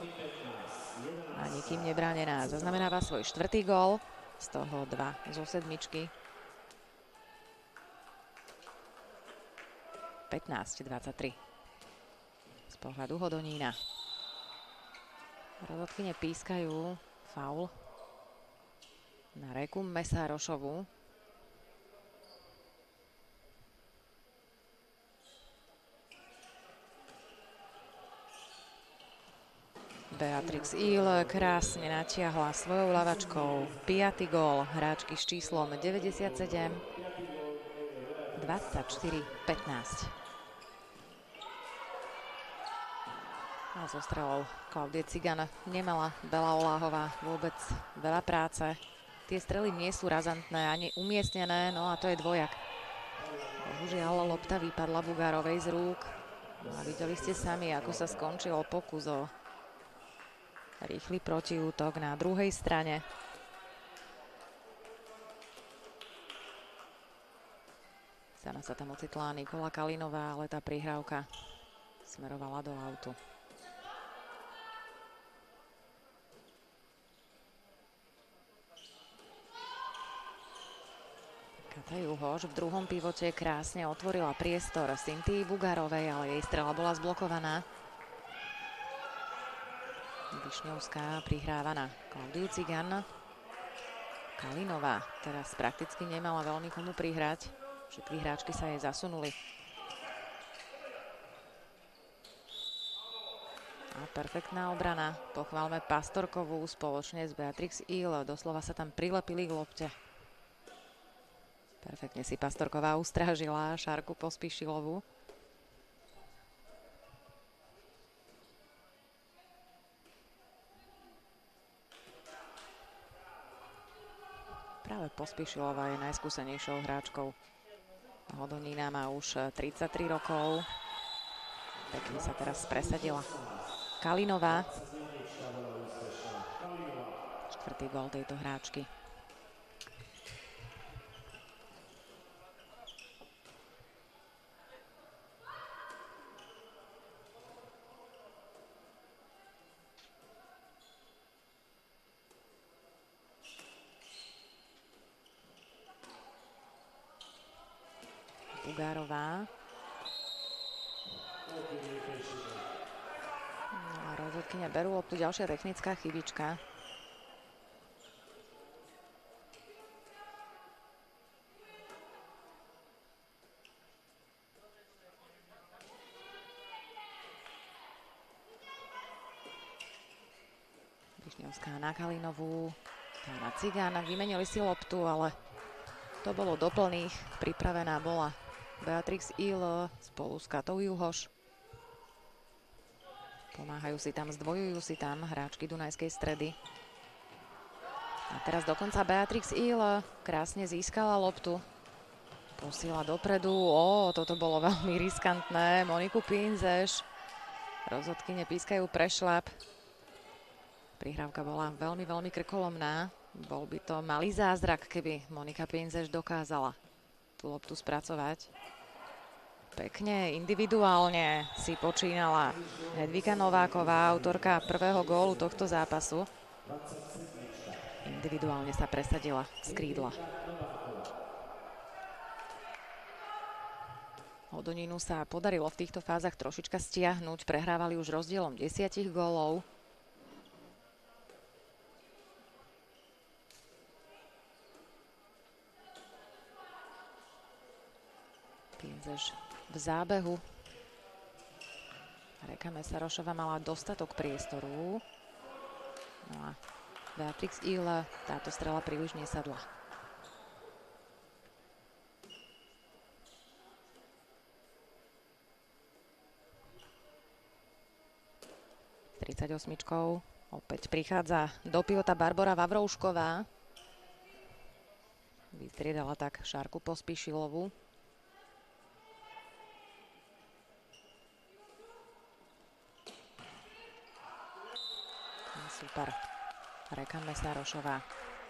A nikým nebránená. Zaznamenáva svoj štvrtý gól, z toho dva zo sedmičky. pätnásť dvadsaťtri. Z pohľadu Hodonína. Rozhodkyne pískajú faul na Réku Mesárošovú. Beatrix Ile krásne natiahla svojou ľavačkou piaty gól hráčky s číslom deväťdesiatsedem. dvadsaťštyri pätnásť. A zo strelou Klaudie Cigan nemala Bela Oláhová vôbec veľa práce. Tie strely nie sú razantné ani umiestnené, no a to je dvojak. Bohužiaľ, lopta vypadla Bugárovej z rúk. No a videli ste sami, ako sa skončil pokus o rýchly protiútok na druhej strane. Sama sa tam ocitla Nikola Kalinová, ale tá prihrávka smerovala do autu. Kata Juhoš v druhom pivote krásne otvorila priestor Cynthii Bugarovej, ale jej strela bola zblokovaná. Višňovská prihráva na Klaudiu Cigan. Kalinová teraz prakticky nemala veľmi komu prihrať. Všetky hráčky sa jej zasunuli. A perfektná obrana. Pochválme Pastorkovú spoločne s Beatrix Il. Doslova sa tam prilepili k lopte. Perfektne si Pastorková ustrážila Šárku Pospíšilovú. Práve Pospíšilová je najskúsenejšou hráčkou. Hodonína má už tridsaťtri rokov. Pekne sa teraz presadila. Kalinová. Štvrtý gól tejto hráčky. Bugárová. No a rozhodkyne berú loptu, ďalšia technická chybička. Višňovská na Kalinovú, tá na Cigána, vymenili si loptu, ale to bolo do plných, pripravená bola Beatrix Il spolu s Katou Juhoš. Pomáhajú si tam, zdvojujú si tam hráčky Dunajskej Stredy. A teraz dokonca Beatrix Il krásne získala loptu. Posiela dopredu. Ó, toto bolo veľmi riskantné. Moniku Pinzeš. Rozhodkyne pískajú prešľap. Prihrávka bola veľmi, veľmi krkolomná. Bol by to malý zázrak, keby Monika Pinzeš dokázala tú loptu spracovať. Pekne, individuálne si počínala Hedvika Nováková, autorka prvého gólu tohto zápasu. Individuálne sa presadila z krídla. Hodonínu sa podarilo v týchto fázach trošička stiahnuť. Prehrávali už rozdielom desiatich gólov. Pinzeš v zábehu. Reka Mesarošová mala dostatok priestoru. No a Beatrix Il, táto strela príliš nesadla. tridsaťosmičkou opäť prichádza do pivota Barbora Vavroušková. Vystriedala tak Šárku Pospíšilovú. Super. Reka Mesarošová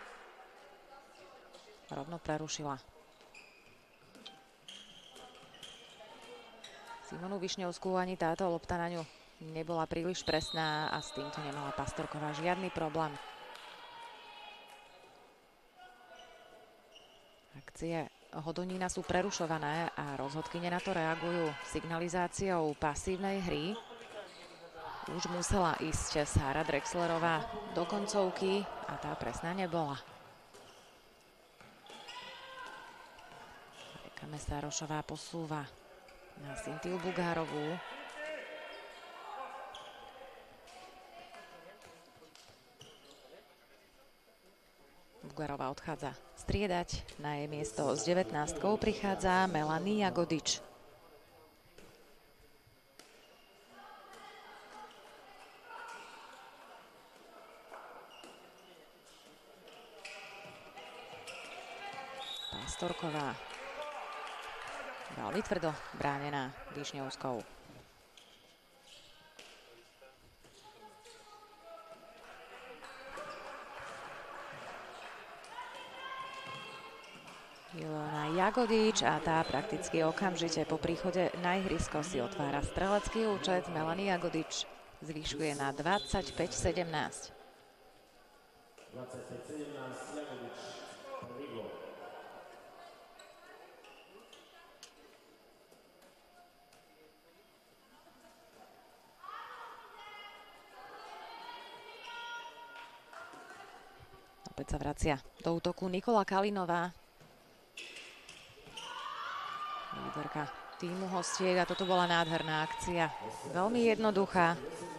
rovno prerušila. Simonu Višňovskú ani táto lopta na ňu nebola príliš presná a s týmto nemala Pastorková žiadny problém. Akcie Hodonína sú prerušované a rozhodkyne na to reagujú signalizáciou pasívnej hry. Už musela ísť Sára Drexlerová do koncovky a tá presná nebola. Reka Mesarošová posúva na Cynthiu Bugárovú. Bugárová odchádza striedať. Na jej miesto s devätnástkou prichádza Melanie Jagodič. Pastorková. Veľmi tvrdo bránená Višňovskou. Ilona Jagodič a tá prakticky okamžite po príchode na ihrisko si otvára strelecký účet. Melanie Jagodič zvyšuje na dvadsaťpäť sedemnásť. dvadsaťpäť sedemnásť, Jagodič, prvý gól. Opäť sa vracia do útoku Nikola Kalinová. Líderka týmu hostiek a toto bola nádherná akcia. Veľmi jednoduchá.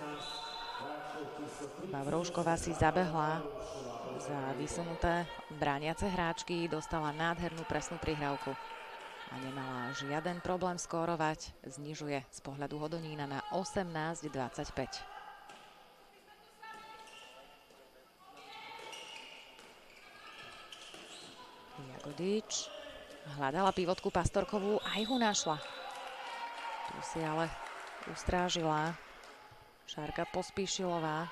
Vavroušková si zabehla za vysunuté brániace hráčky, dostala nádhernú presnú prihrávku a nemala žiaden problém skórovať. Znižuje z pohľadu Hodonína na osemnásť dvadsaťpäť. Jagodič hľadala pivotku Pastorkovú, aj ho našla. Tu si ale ustrážila Šárka Pospíšilová.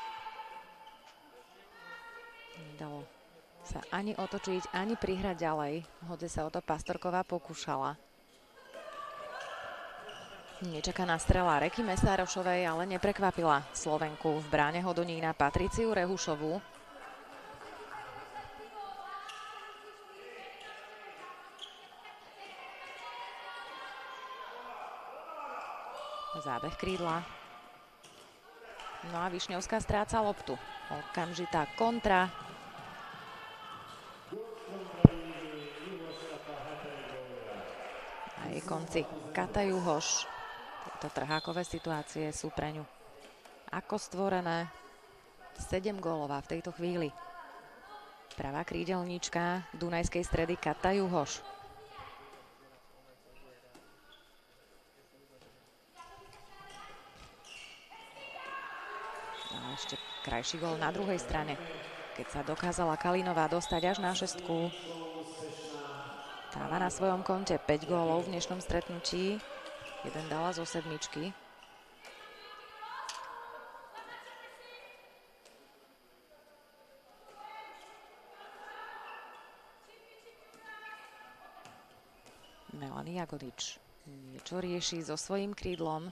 Nedalo sa ani otočiť, ani prihrať ďalej, hoci sa o to Pastorková pokúšala. Nečakaná strela Reky Mesárošovej ale neprekvapila Slovenku v bráne Hodonína Patriciu Rehušovú. Zábeh krídla. No a Višňovská stráca loptu. Okamžitá kontra. A jej konci Kata Juhoš. Tieto trhákové situácie sú pre ňu ako stvorené. sedem gólová v tejto chvíli. Pravá krídelníčka Dunajskej Stredy Kata Juhoš. Ešte krajší gól na druhej strane, keď sa dokázala Kalinová dostať až na šestku. Tá má na svojom konte päť gólov v dnešnom stretnutí. Jeden dala zo sedmičky. Melanie Jagodič niečo rieši so svojím krídlom.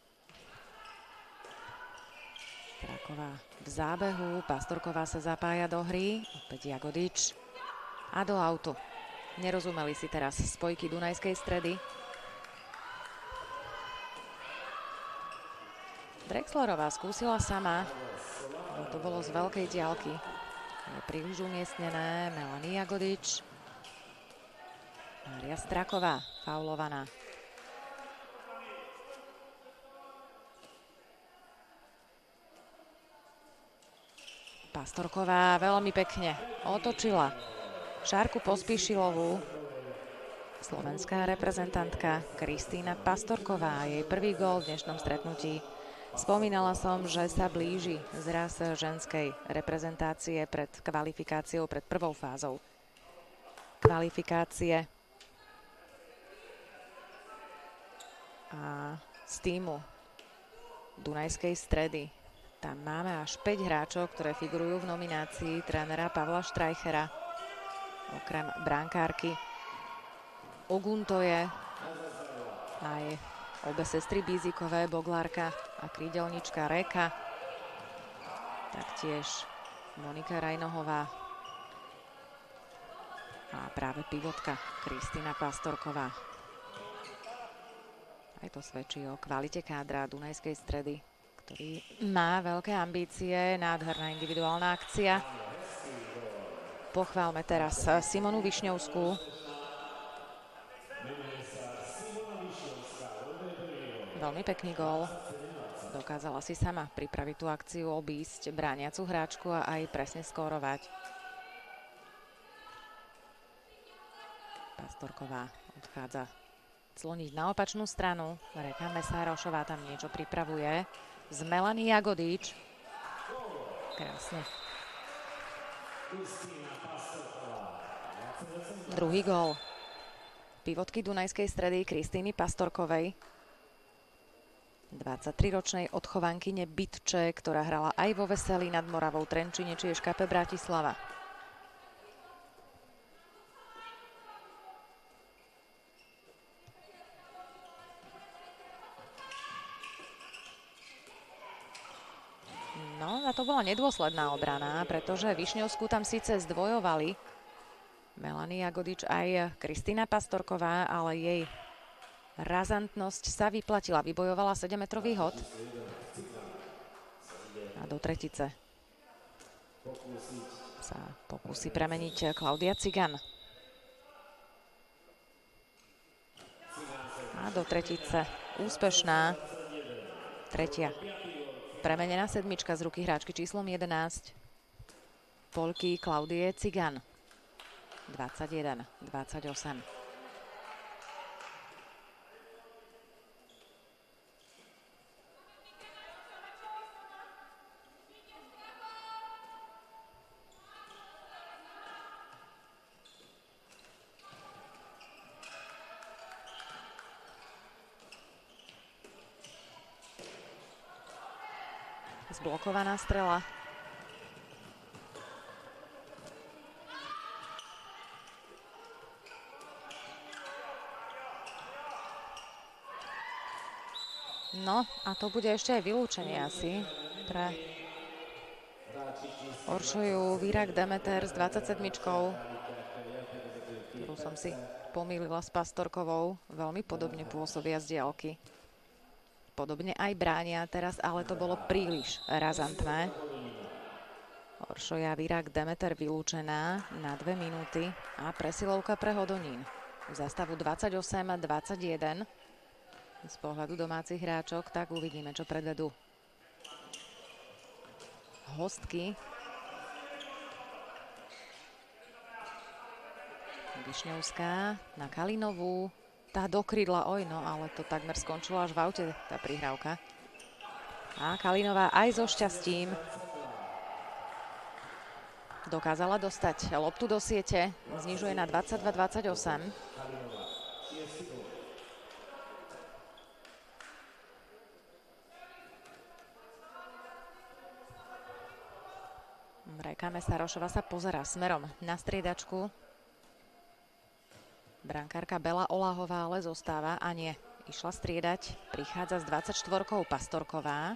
Tráková v zábehu, Pastorková sa zapája do hry, opäť Jagodič a do autu. Nerozumeli si teraz spojky Dunajskej Stredy. Drexlerová skúsila sama, ale to bolo z veľkej diaľky. Je príliš umiestnené, Melanie Jagodič. Mária Straková, faulovaná. Pastorková veľmi pekne otočila Šárku Pospíšilovú. Slovenská reprezentantka Kristína Pastorková, jej prvý gól v dnešnom stretnutí. Spomínala som, že sa blíži zraz ženskej reprezentácie pred kvalifikáciou, pred prvou fázou kvalifikácie. A z týmu Dunajskej Stredy tam máme až päť hráčov, ktoré figurujú v nominácii trénera Pavla Štrajchera. Okrem brankárky Oguntoje aj obe sestry Bízikové, Boglárka a krídelnička Reka. Taktiež Monika Rajnohová a práve pivotka Kristína Pastorková. Aj to svedčí o kvalite kádra Dunajskej Stredy, ktorý má veľké ambície, nádherná individuálna akcia. Pochválme teraz Simonu Višňovskú. Veľmi pekný gól. Dokázala si sama pripraviť tú akciu, obísť brániacu hráčku a aj presne skórovať. Pastorková odchádza cloniť na opačnú stranu. Reka Mesárošová tam niečo pripravuje. Z Melanie Jagodič. Krásne. Druhý gól. Pivotky Dunajskej Stredy Kristíny Pastorkovej. dvadsaťtriročnej odchovankyne Bytče, ktorá hrala aj vo Veselí nad Moravou, Trenčíne či ŠKP Bratislava. No, a to bola nedôsledná obrana, pretože Višňovskú tam síce zdvojovali Melanie Jagodič aj Kristína Pastorková, ale jej razantnosť sa vyplatila. Vybojovala sedemmetrový hod. A do tretice sa pokúsi premeniť Klaudia Cigan. A do tretice úspešná tretia premenená sedmička z ruky hráčky číslom jedenásť Poľky Klaudie Cigan. dvadsaťjeden dvadsaťosem. Zblokovaná strela. No, a to bude ešte aj vylúčenie asi pre Oršoju Vírak Demeter s dvadsaťsedmičkou, ktorú som si pomýlila s Pastorkovou. Veľmi podobne pôsobia z diaľky. Podobne aj bránia teraz, ale to bolo príliš razantné. Oršoja Vírak Demeter vylúčená na dve minúty a presilovka pre Hodonín. Za stavu dvadsaťosem dvadsaťjeden z pohľadu domácich hráčok, tak uvidíme, čo predvedú hostky. Višňovská na Kalinovú. Tá do krídla, oj no, ale to takmer skončilo až v aute, tá prihrávka. A Kalinová aj so šťastím dokázala dostať loptu do siete. Znižuje na dvadsaťdva dvadsaťosem. Rajka Mesarošová sa pozerá smerom na striedačku. Brankárka Bela Olahová ale zostáva a nie. Išla striedať. Prichádza s dvadsaťštvorkou Pastorková.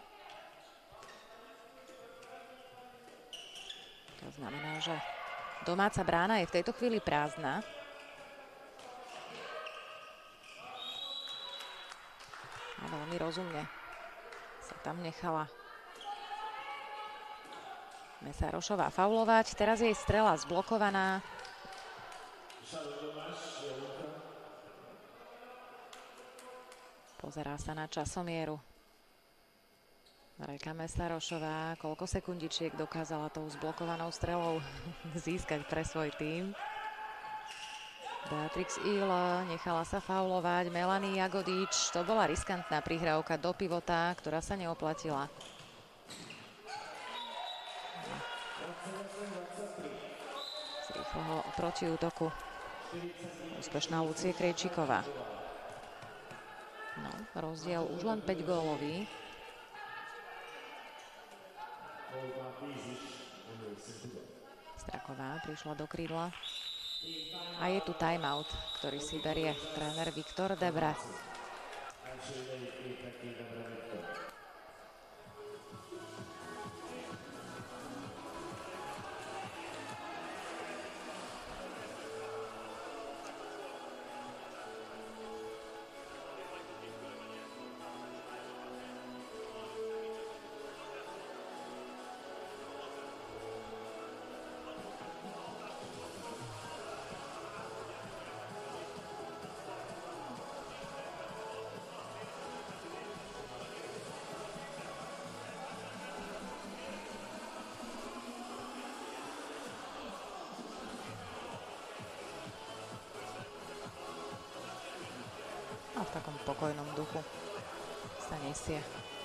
To znamená, že domáca brána je v tejto chvíli prázdna. A veľmi rozumne sa tam nechala Mesarošová faulovať. Teraz jej strela zblokovaná. Pozerá sa na časomieru. Rajka Mesarošová, koľko sekundičiek dokázala tou zblokovanou strelou získať pre svoj tím. Beatrix Il nechala sa faulovať. Melanie Jagodič, to bola riskantná prihrávka do pivota, ktorá sa neoplatila. Z rýchleho protiútoku úspešná Lucie Krejčíková. No, rozdiel už len päť gólový. Straková prišla do krídla. A je tu timeout, ktorý si berie tréner Viktor Debre. A v takom pokojnom duchu sa nesie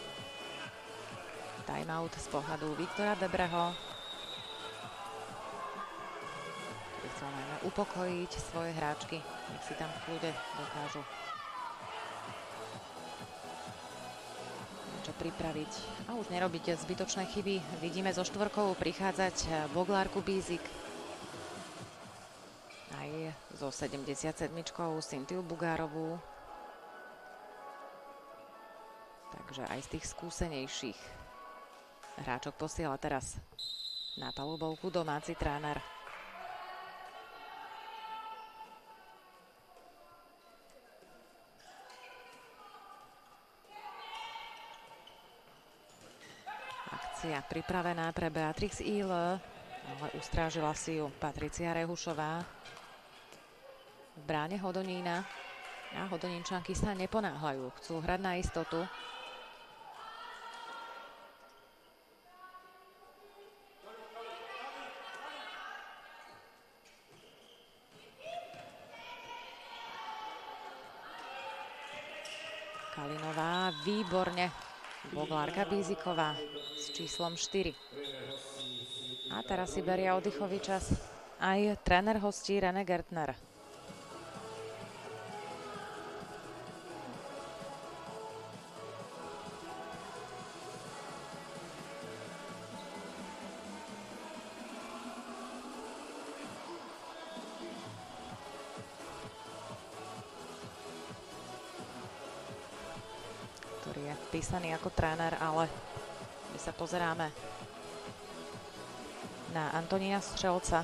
timeout z pohľadu Viktora Debreho, ktorý chcel najmä upokojiť svoje hráčky. Nech si tam v kľude dokážu niečo pripraviť a už nerobiť zbytočné chyby. Vidíme zo štvorkou prichádzať Boglárku Bízik. Aj so sedemdesiatsedmičkou Cintiu Bugárovú. Takže aj z tých skúsenejších hráčok posiela teraz na palubovku domáci tréner. Akcia pripravená pre Beatrix Ile, ale ustrážila si ju Patricia Rehušová v bráne Hodonína. A Hodonínčanky sa neponáhľajú, chcú hrať na istotu. Kalinová, výborne. Boglárka Bíziková s číslom štyri. A teraz si beria oddychový čas aj tréner hostí René Gertner. Ktorý je písaný ako tréner, ale my sa pozeráme na Antonína Střelca.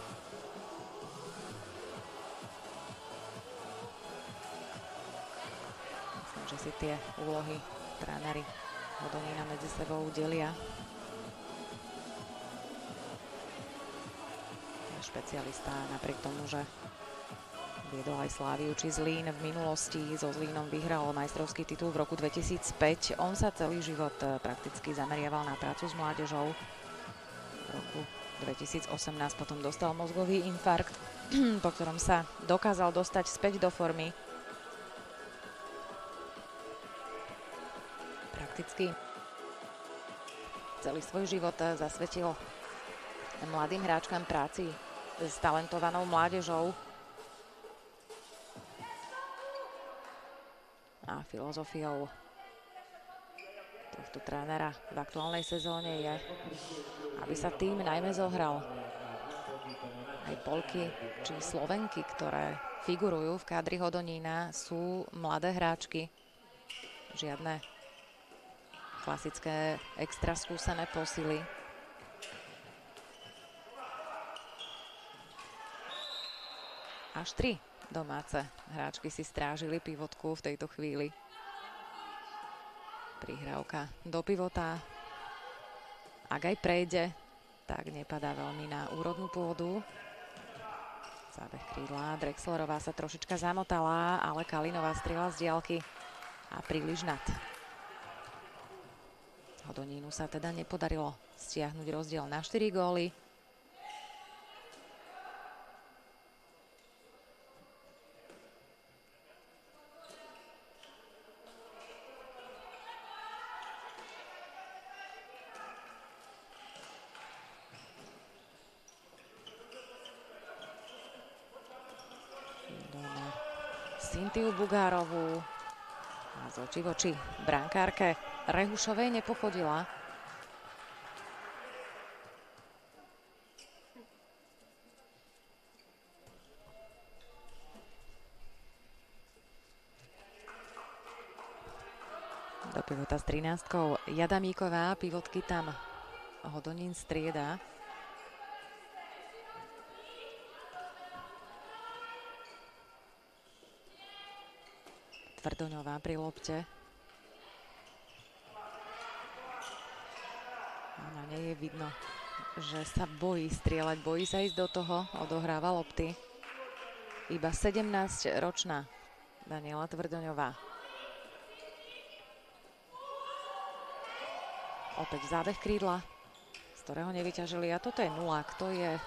Myslím, že si tie úlohy tréneri Hodonína medzi sebou delia. Je špecialista napriek tomu, že viedol aj Sláviu či Zlín v minulosti. So Zlínom vyhral majstrovský titul v roku dvetisícpäť. On sa celý život prakticky zameriaval na prácu s mládežou. V roku dvetisícosemnásť potom dostal mozgový infarkt, po ktorom sa dokázal dostať späť do formy. Prakticky celý svoj život zasvetil mladým hráčkam práci s talentovanou mládežou. A filozofiou tohto trénera v aktuálnej sezóne je, aby sa tým najmä zohral. Aj Polky či Slovenky, ktoré figurujú v kádri Hodonína, sú mladé hráčky. Žiadne klasické extra skúsené posily. Až tri domáce hráčky si strážili pivotku v tejto chvíli. Prihrávka do pivota. Ak aj prejde, tak nepadá veľmi na úrodnú pôdu. Zábeh krídla. Drexlerová sa trošička zamotala, ale Kalinová strieľa z diaľky a príliš nad. Hodonínu sa teda nepodarilo stiahnuť rozdiel na štyri góly. Cintiu Bugárovú a z očí v oči brankárke Rehušovej nepochodila. Do pivota s trinástkou Jada Míková, pivotky tam Hodonín strieda. Tvrdoňová pri lopte. A na nej je vidno, že sa bojí strieľať, bojí sa ísť do toho, odohráva lopty. Iba sedemnásťročná Daniela Tvrdoňová. Opäť zábeh krídla, z ktorého nevyťažili. A toto je nula, to je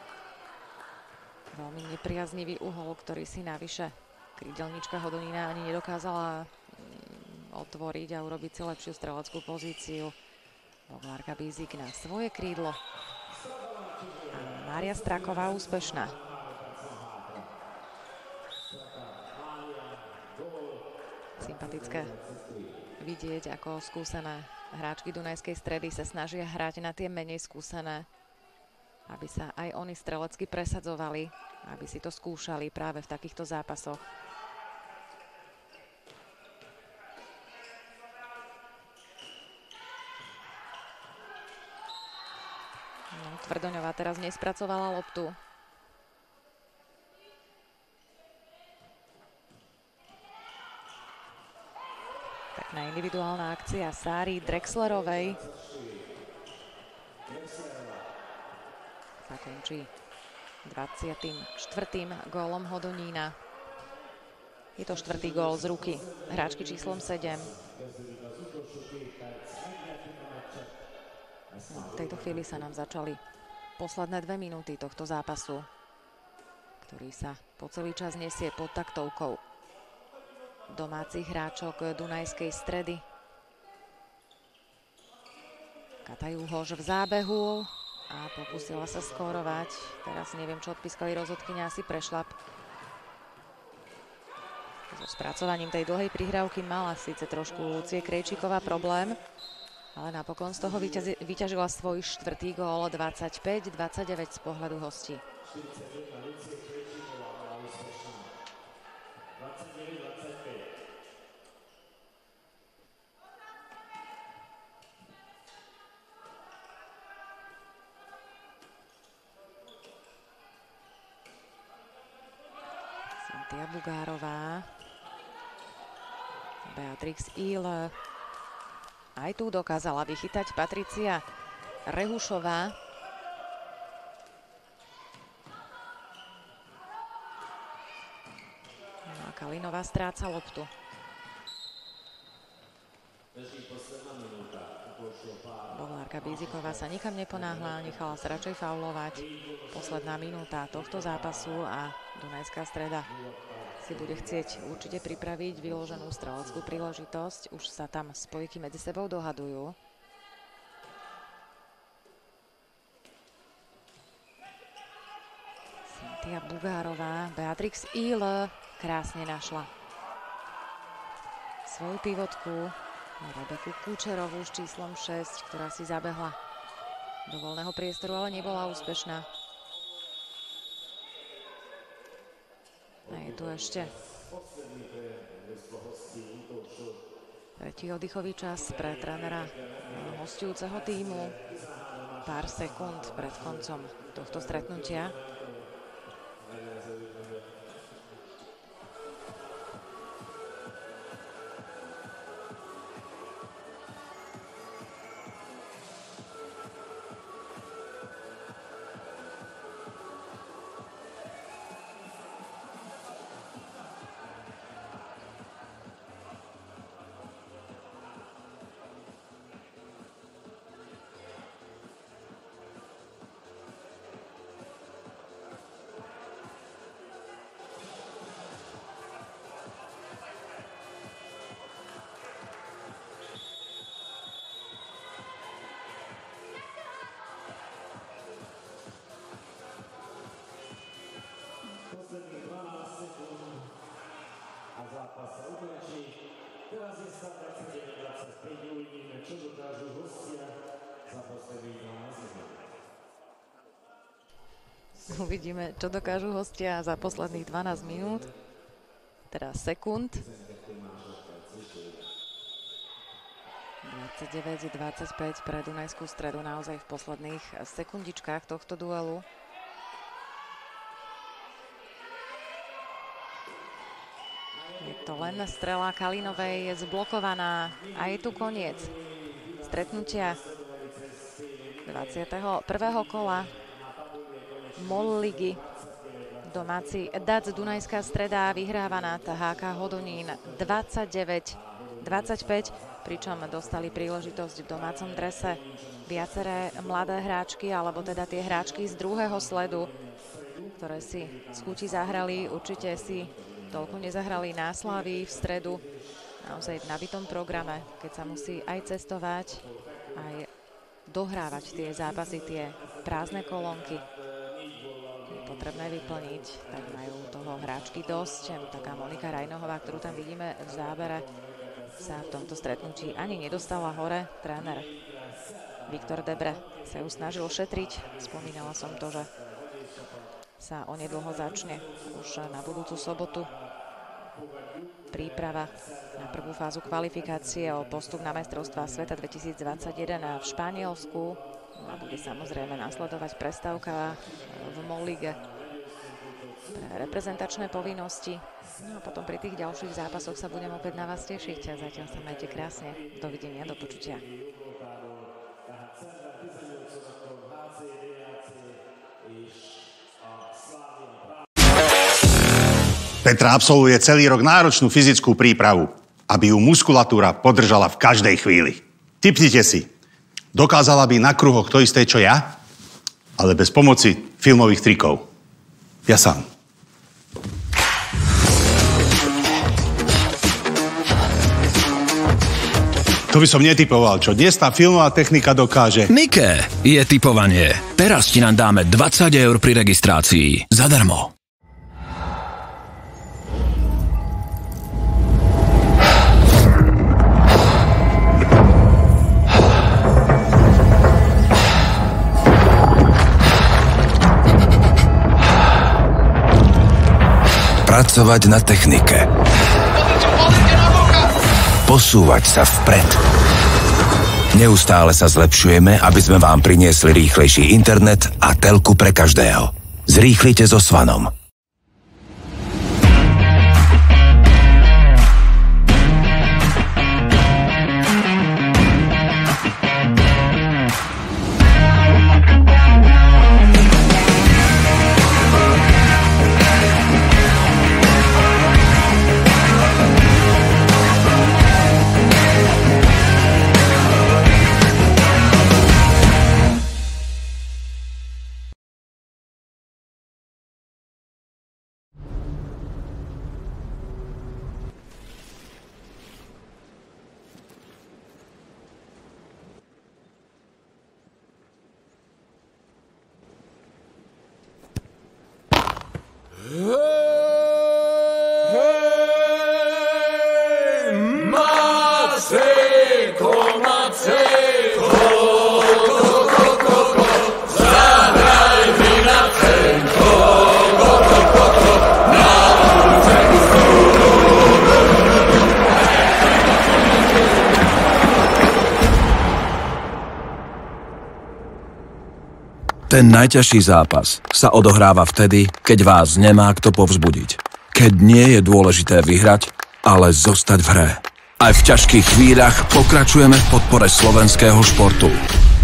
veľmi nepriaznivý uhol, ktorý si navyše krídelníčka Hodonína ani nedokázala otvoriť a urobiť si lepšiu streleckú pozíciu. Boglárka Bízik na svoje krídlo. A Mária Straková úspešná. Sympatické vidieť, ako skúsené hráčky Dunajskej Stredy sa snažia hrať na tie menej skúsené, aby sa aj oni strelecky presadzovali, aby si to skúšali práve v takýchto zápasoch. No, Tvrdoňová teraz nespracovala loptu. Pekná individuálna akcia Sáry Drexlerovej. Zakončí dvadsiatym štvrtým gólom Hodonína. Je to štvrtý gól z ruky hráčky číslom sedem. No, v tejto chvíli sa nám začali posledné dve minúty tohto zápasu, ktorý sa po celý čas nesie pod taktovkou domácich hráčok Dunajskej Stredy. Kata Juhoš v zábehu a pokúsila sa skórovať. Teraz neviem, čo odpískali rozhodkyňa, asi prešlap. So spracovaním tej dlhej prihrávky mala síce trošku Lucie Krejčíková problém, ale napokon z toho vyťaži, vyťažila svoj štvrtý gól, dvadsaťpäť dvadsaťdeväť z pohľadu hostí. Cynthia Bugárová, Beatrix Ile. Aj tu dokázala vychytať Patricia Rehušová. No a Kalinová stráca loptu. Boglárka Bíziková sa nikam neponáhla, nechala sa radšej faulovať. Posledná minúta tohto zápasu a Dunajská Streda si bude chcieť určite pripraviť vyloženú streleckú príležitosť. Už sa tam spojky medzi sebou dohadujú. Cynthia Bugárová, Beatrix Ile krásne našla svoju pivotku Rebeku Kučerovú s číslom šesť, ktorá si zabehla do voľného priestoru, ale nebola úspešná. A je tu ešte tretí oddychový čas pre trénera hostujúceho tímu. Pár sekúnd pred koncom tohto stretnutia. Uvidíme, čo dokážu hostia za posledných dvanásť minút, teda sekúnd. dvadsaťdeväť dvadsaťpäť pre Dunajskú Stredu naozaj v posledných sekundičkách tohto duelu. Je to len strela Kalinovej, je zblokovaná a je tu koniec stretnutia dvadsiateho prvého kola MOL ligy. Domáci Dac Dunajská Streda vyhráva nad há ká Hodonín dvadsaťdeväť dvadsaťpäť, pričom dostali príležitosť v domácom drese viaceré mladé hráčky, alebo teda tie hráčky z druhého sledu, ktoré si z chuti zahrali. Určite si toľko nezahrali na Slavii v stredu. Naozaj v nabitom programe, keď sa musí aj cestovať, aj dohrávať tie zápasy, tie prázdne kolónky potrebné vyplniť, tak majú toho hráčky dosť. Taká Monika Rajnohová, ktorú tam vidíme v zábere, sa v tomto stretnutí ani nedostala hore. Tréner Viktor Debre sa ju snažil šetriť. Spomínala som to, že sa onedlho začne už na budúcu sobotu príprava na prvú fázu kvalifikácie o postup na majstrovstvá sveta dvetisícdvadsaťjeden v Španielsku. A bude samozrejme nasledovať prestávka v MOL-lige pre reprezentačné povinnosti. No a potom pri tých ďalších zápasoch sa budem opäť na vás tešiť a zatiaľ sa majte krásne. Dovidenia, do počutia. Petra absolvuje celý rok náročnú fyzickú prípravu, aby ju muskulatúra podržala v každej chvíli. Tipnite si, dokázala by na kruhoch to isté, čo ja, ale bez pomoci filmových trikov. Ja sám. To by som netipoval, čo dnes tá filmová technika dokáže. Nike je tipovanie. Teraz ti nám dáme dvadsať eur pri registrácii. Zadarmo. Pracovať na technike. Posúvať sa vpred. Neustále sa zlepšujeme, aby sme vám priniesli rýchlejší internet a telku pre každého. Zrýchlite so Svanom. Ten najťažší zápas sa odohráva vtedy, keď vás nemá kto povzbudiť. Keď nie je dôležité vyhrať, ale zostať v hre. Aj v ťažkých chvíľach pokračujeme v podpore slovenského športu.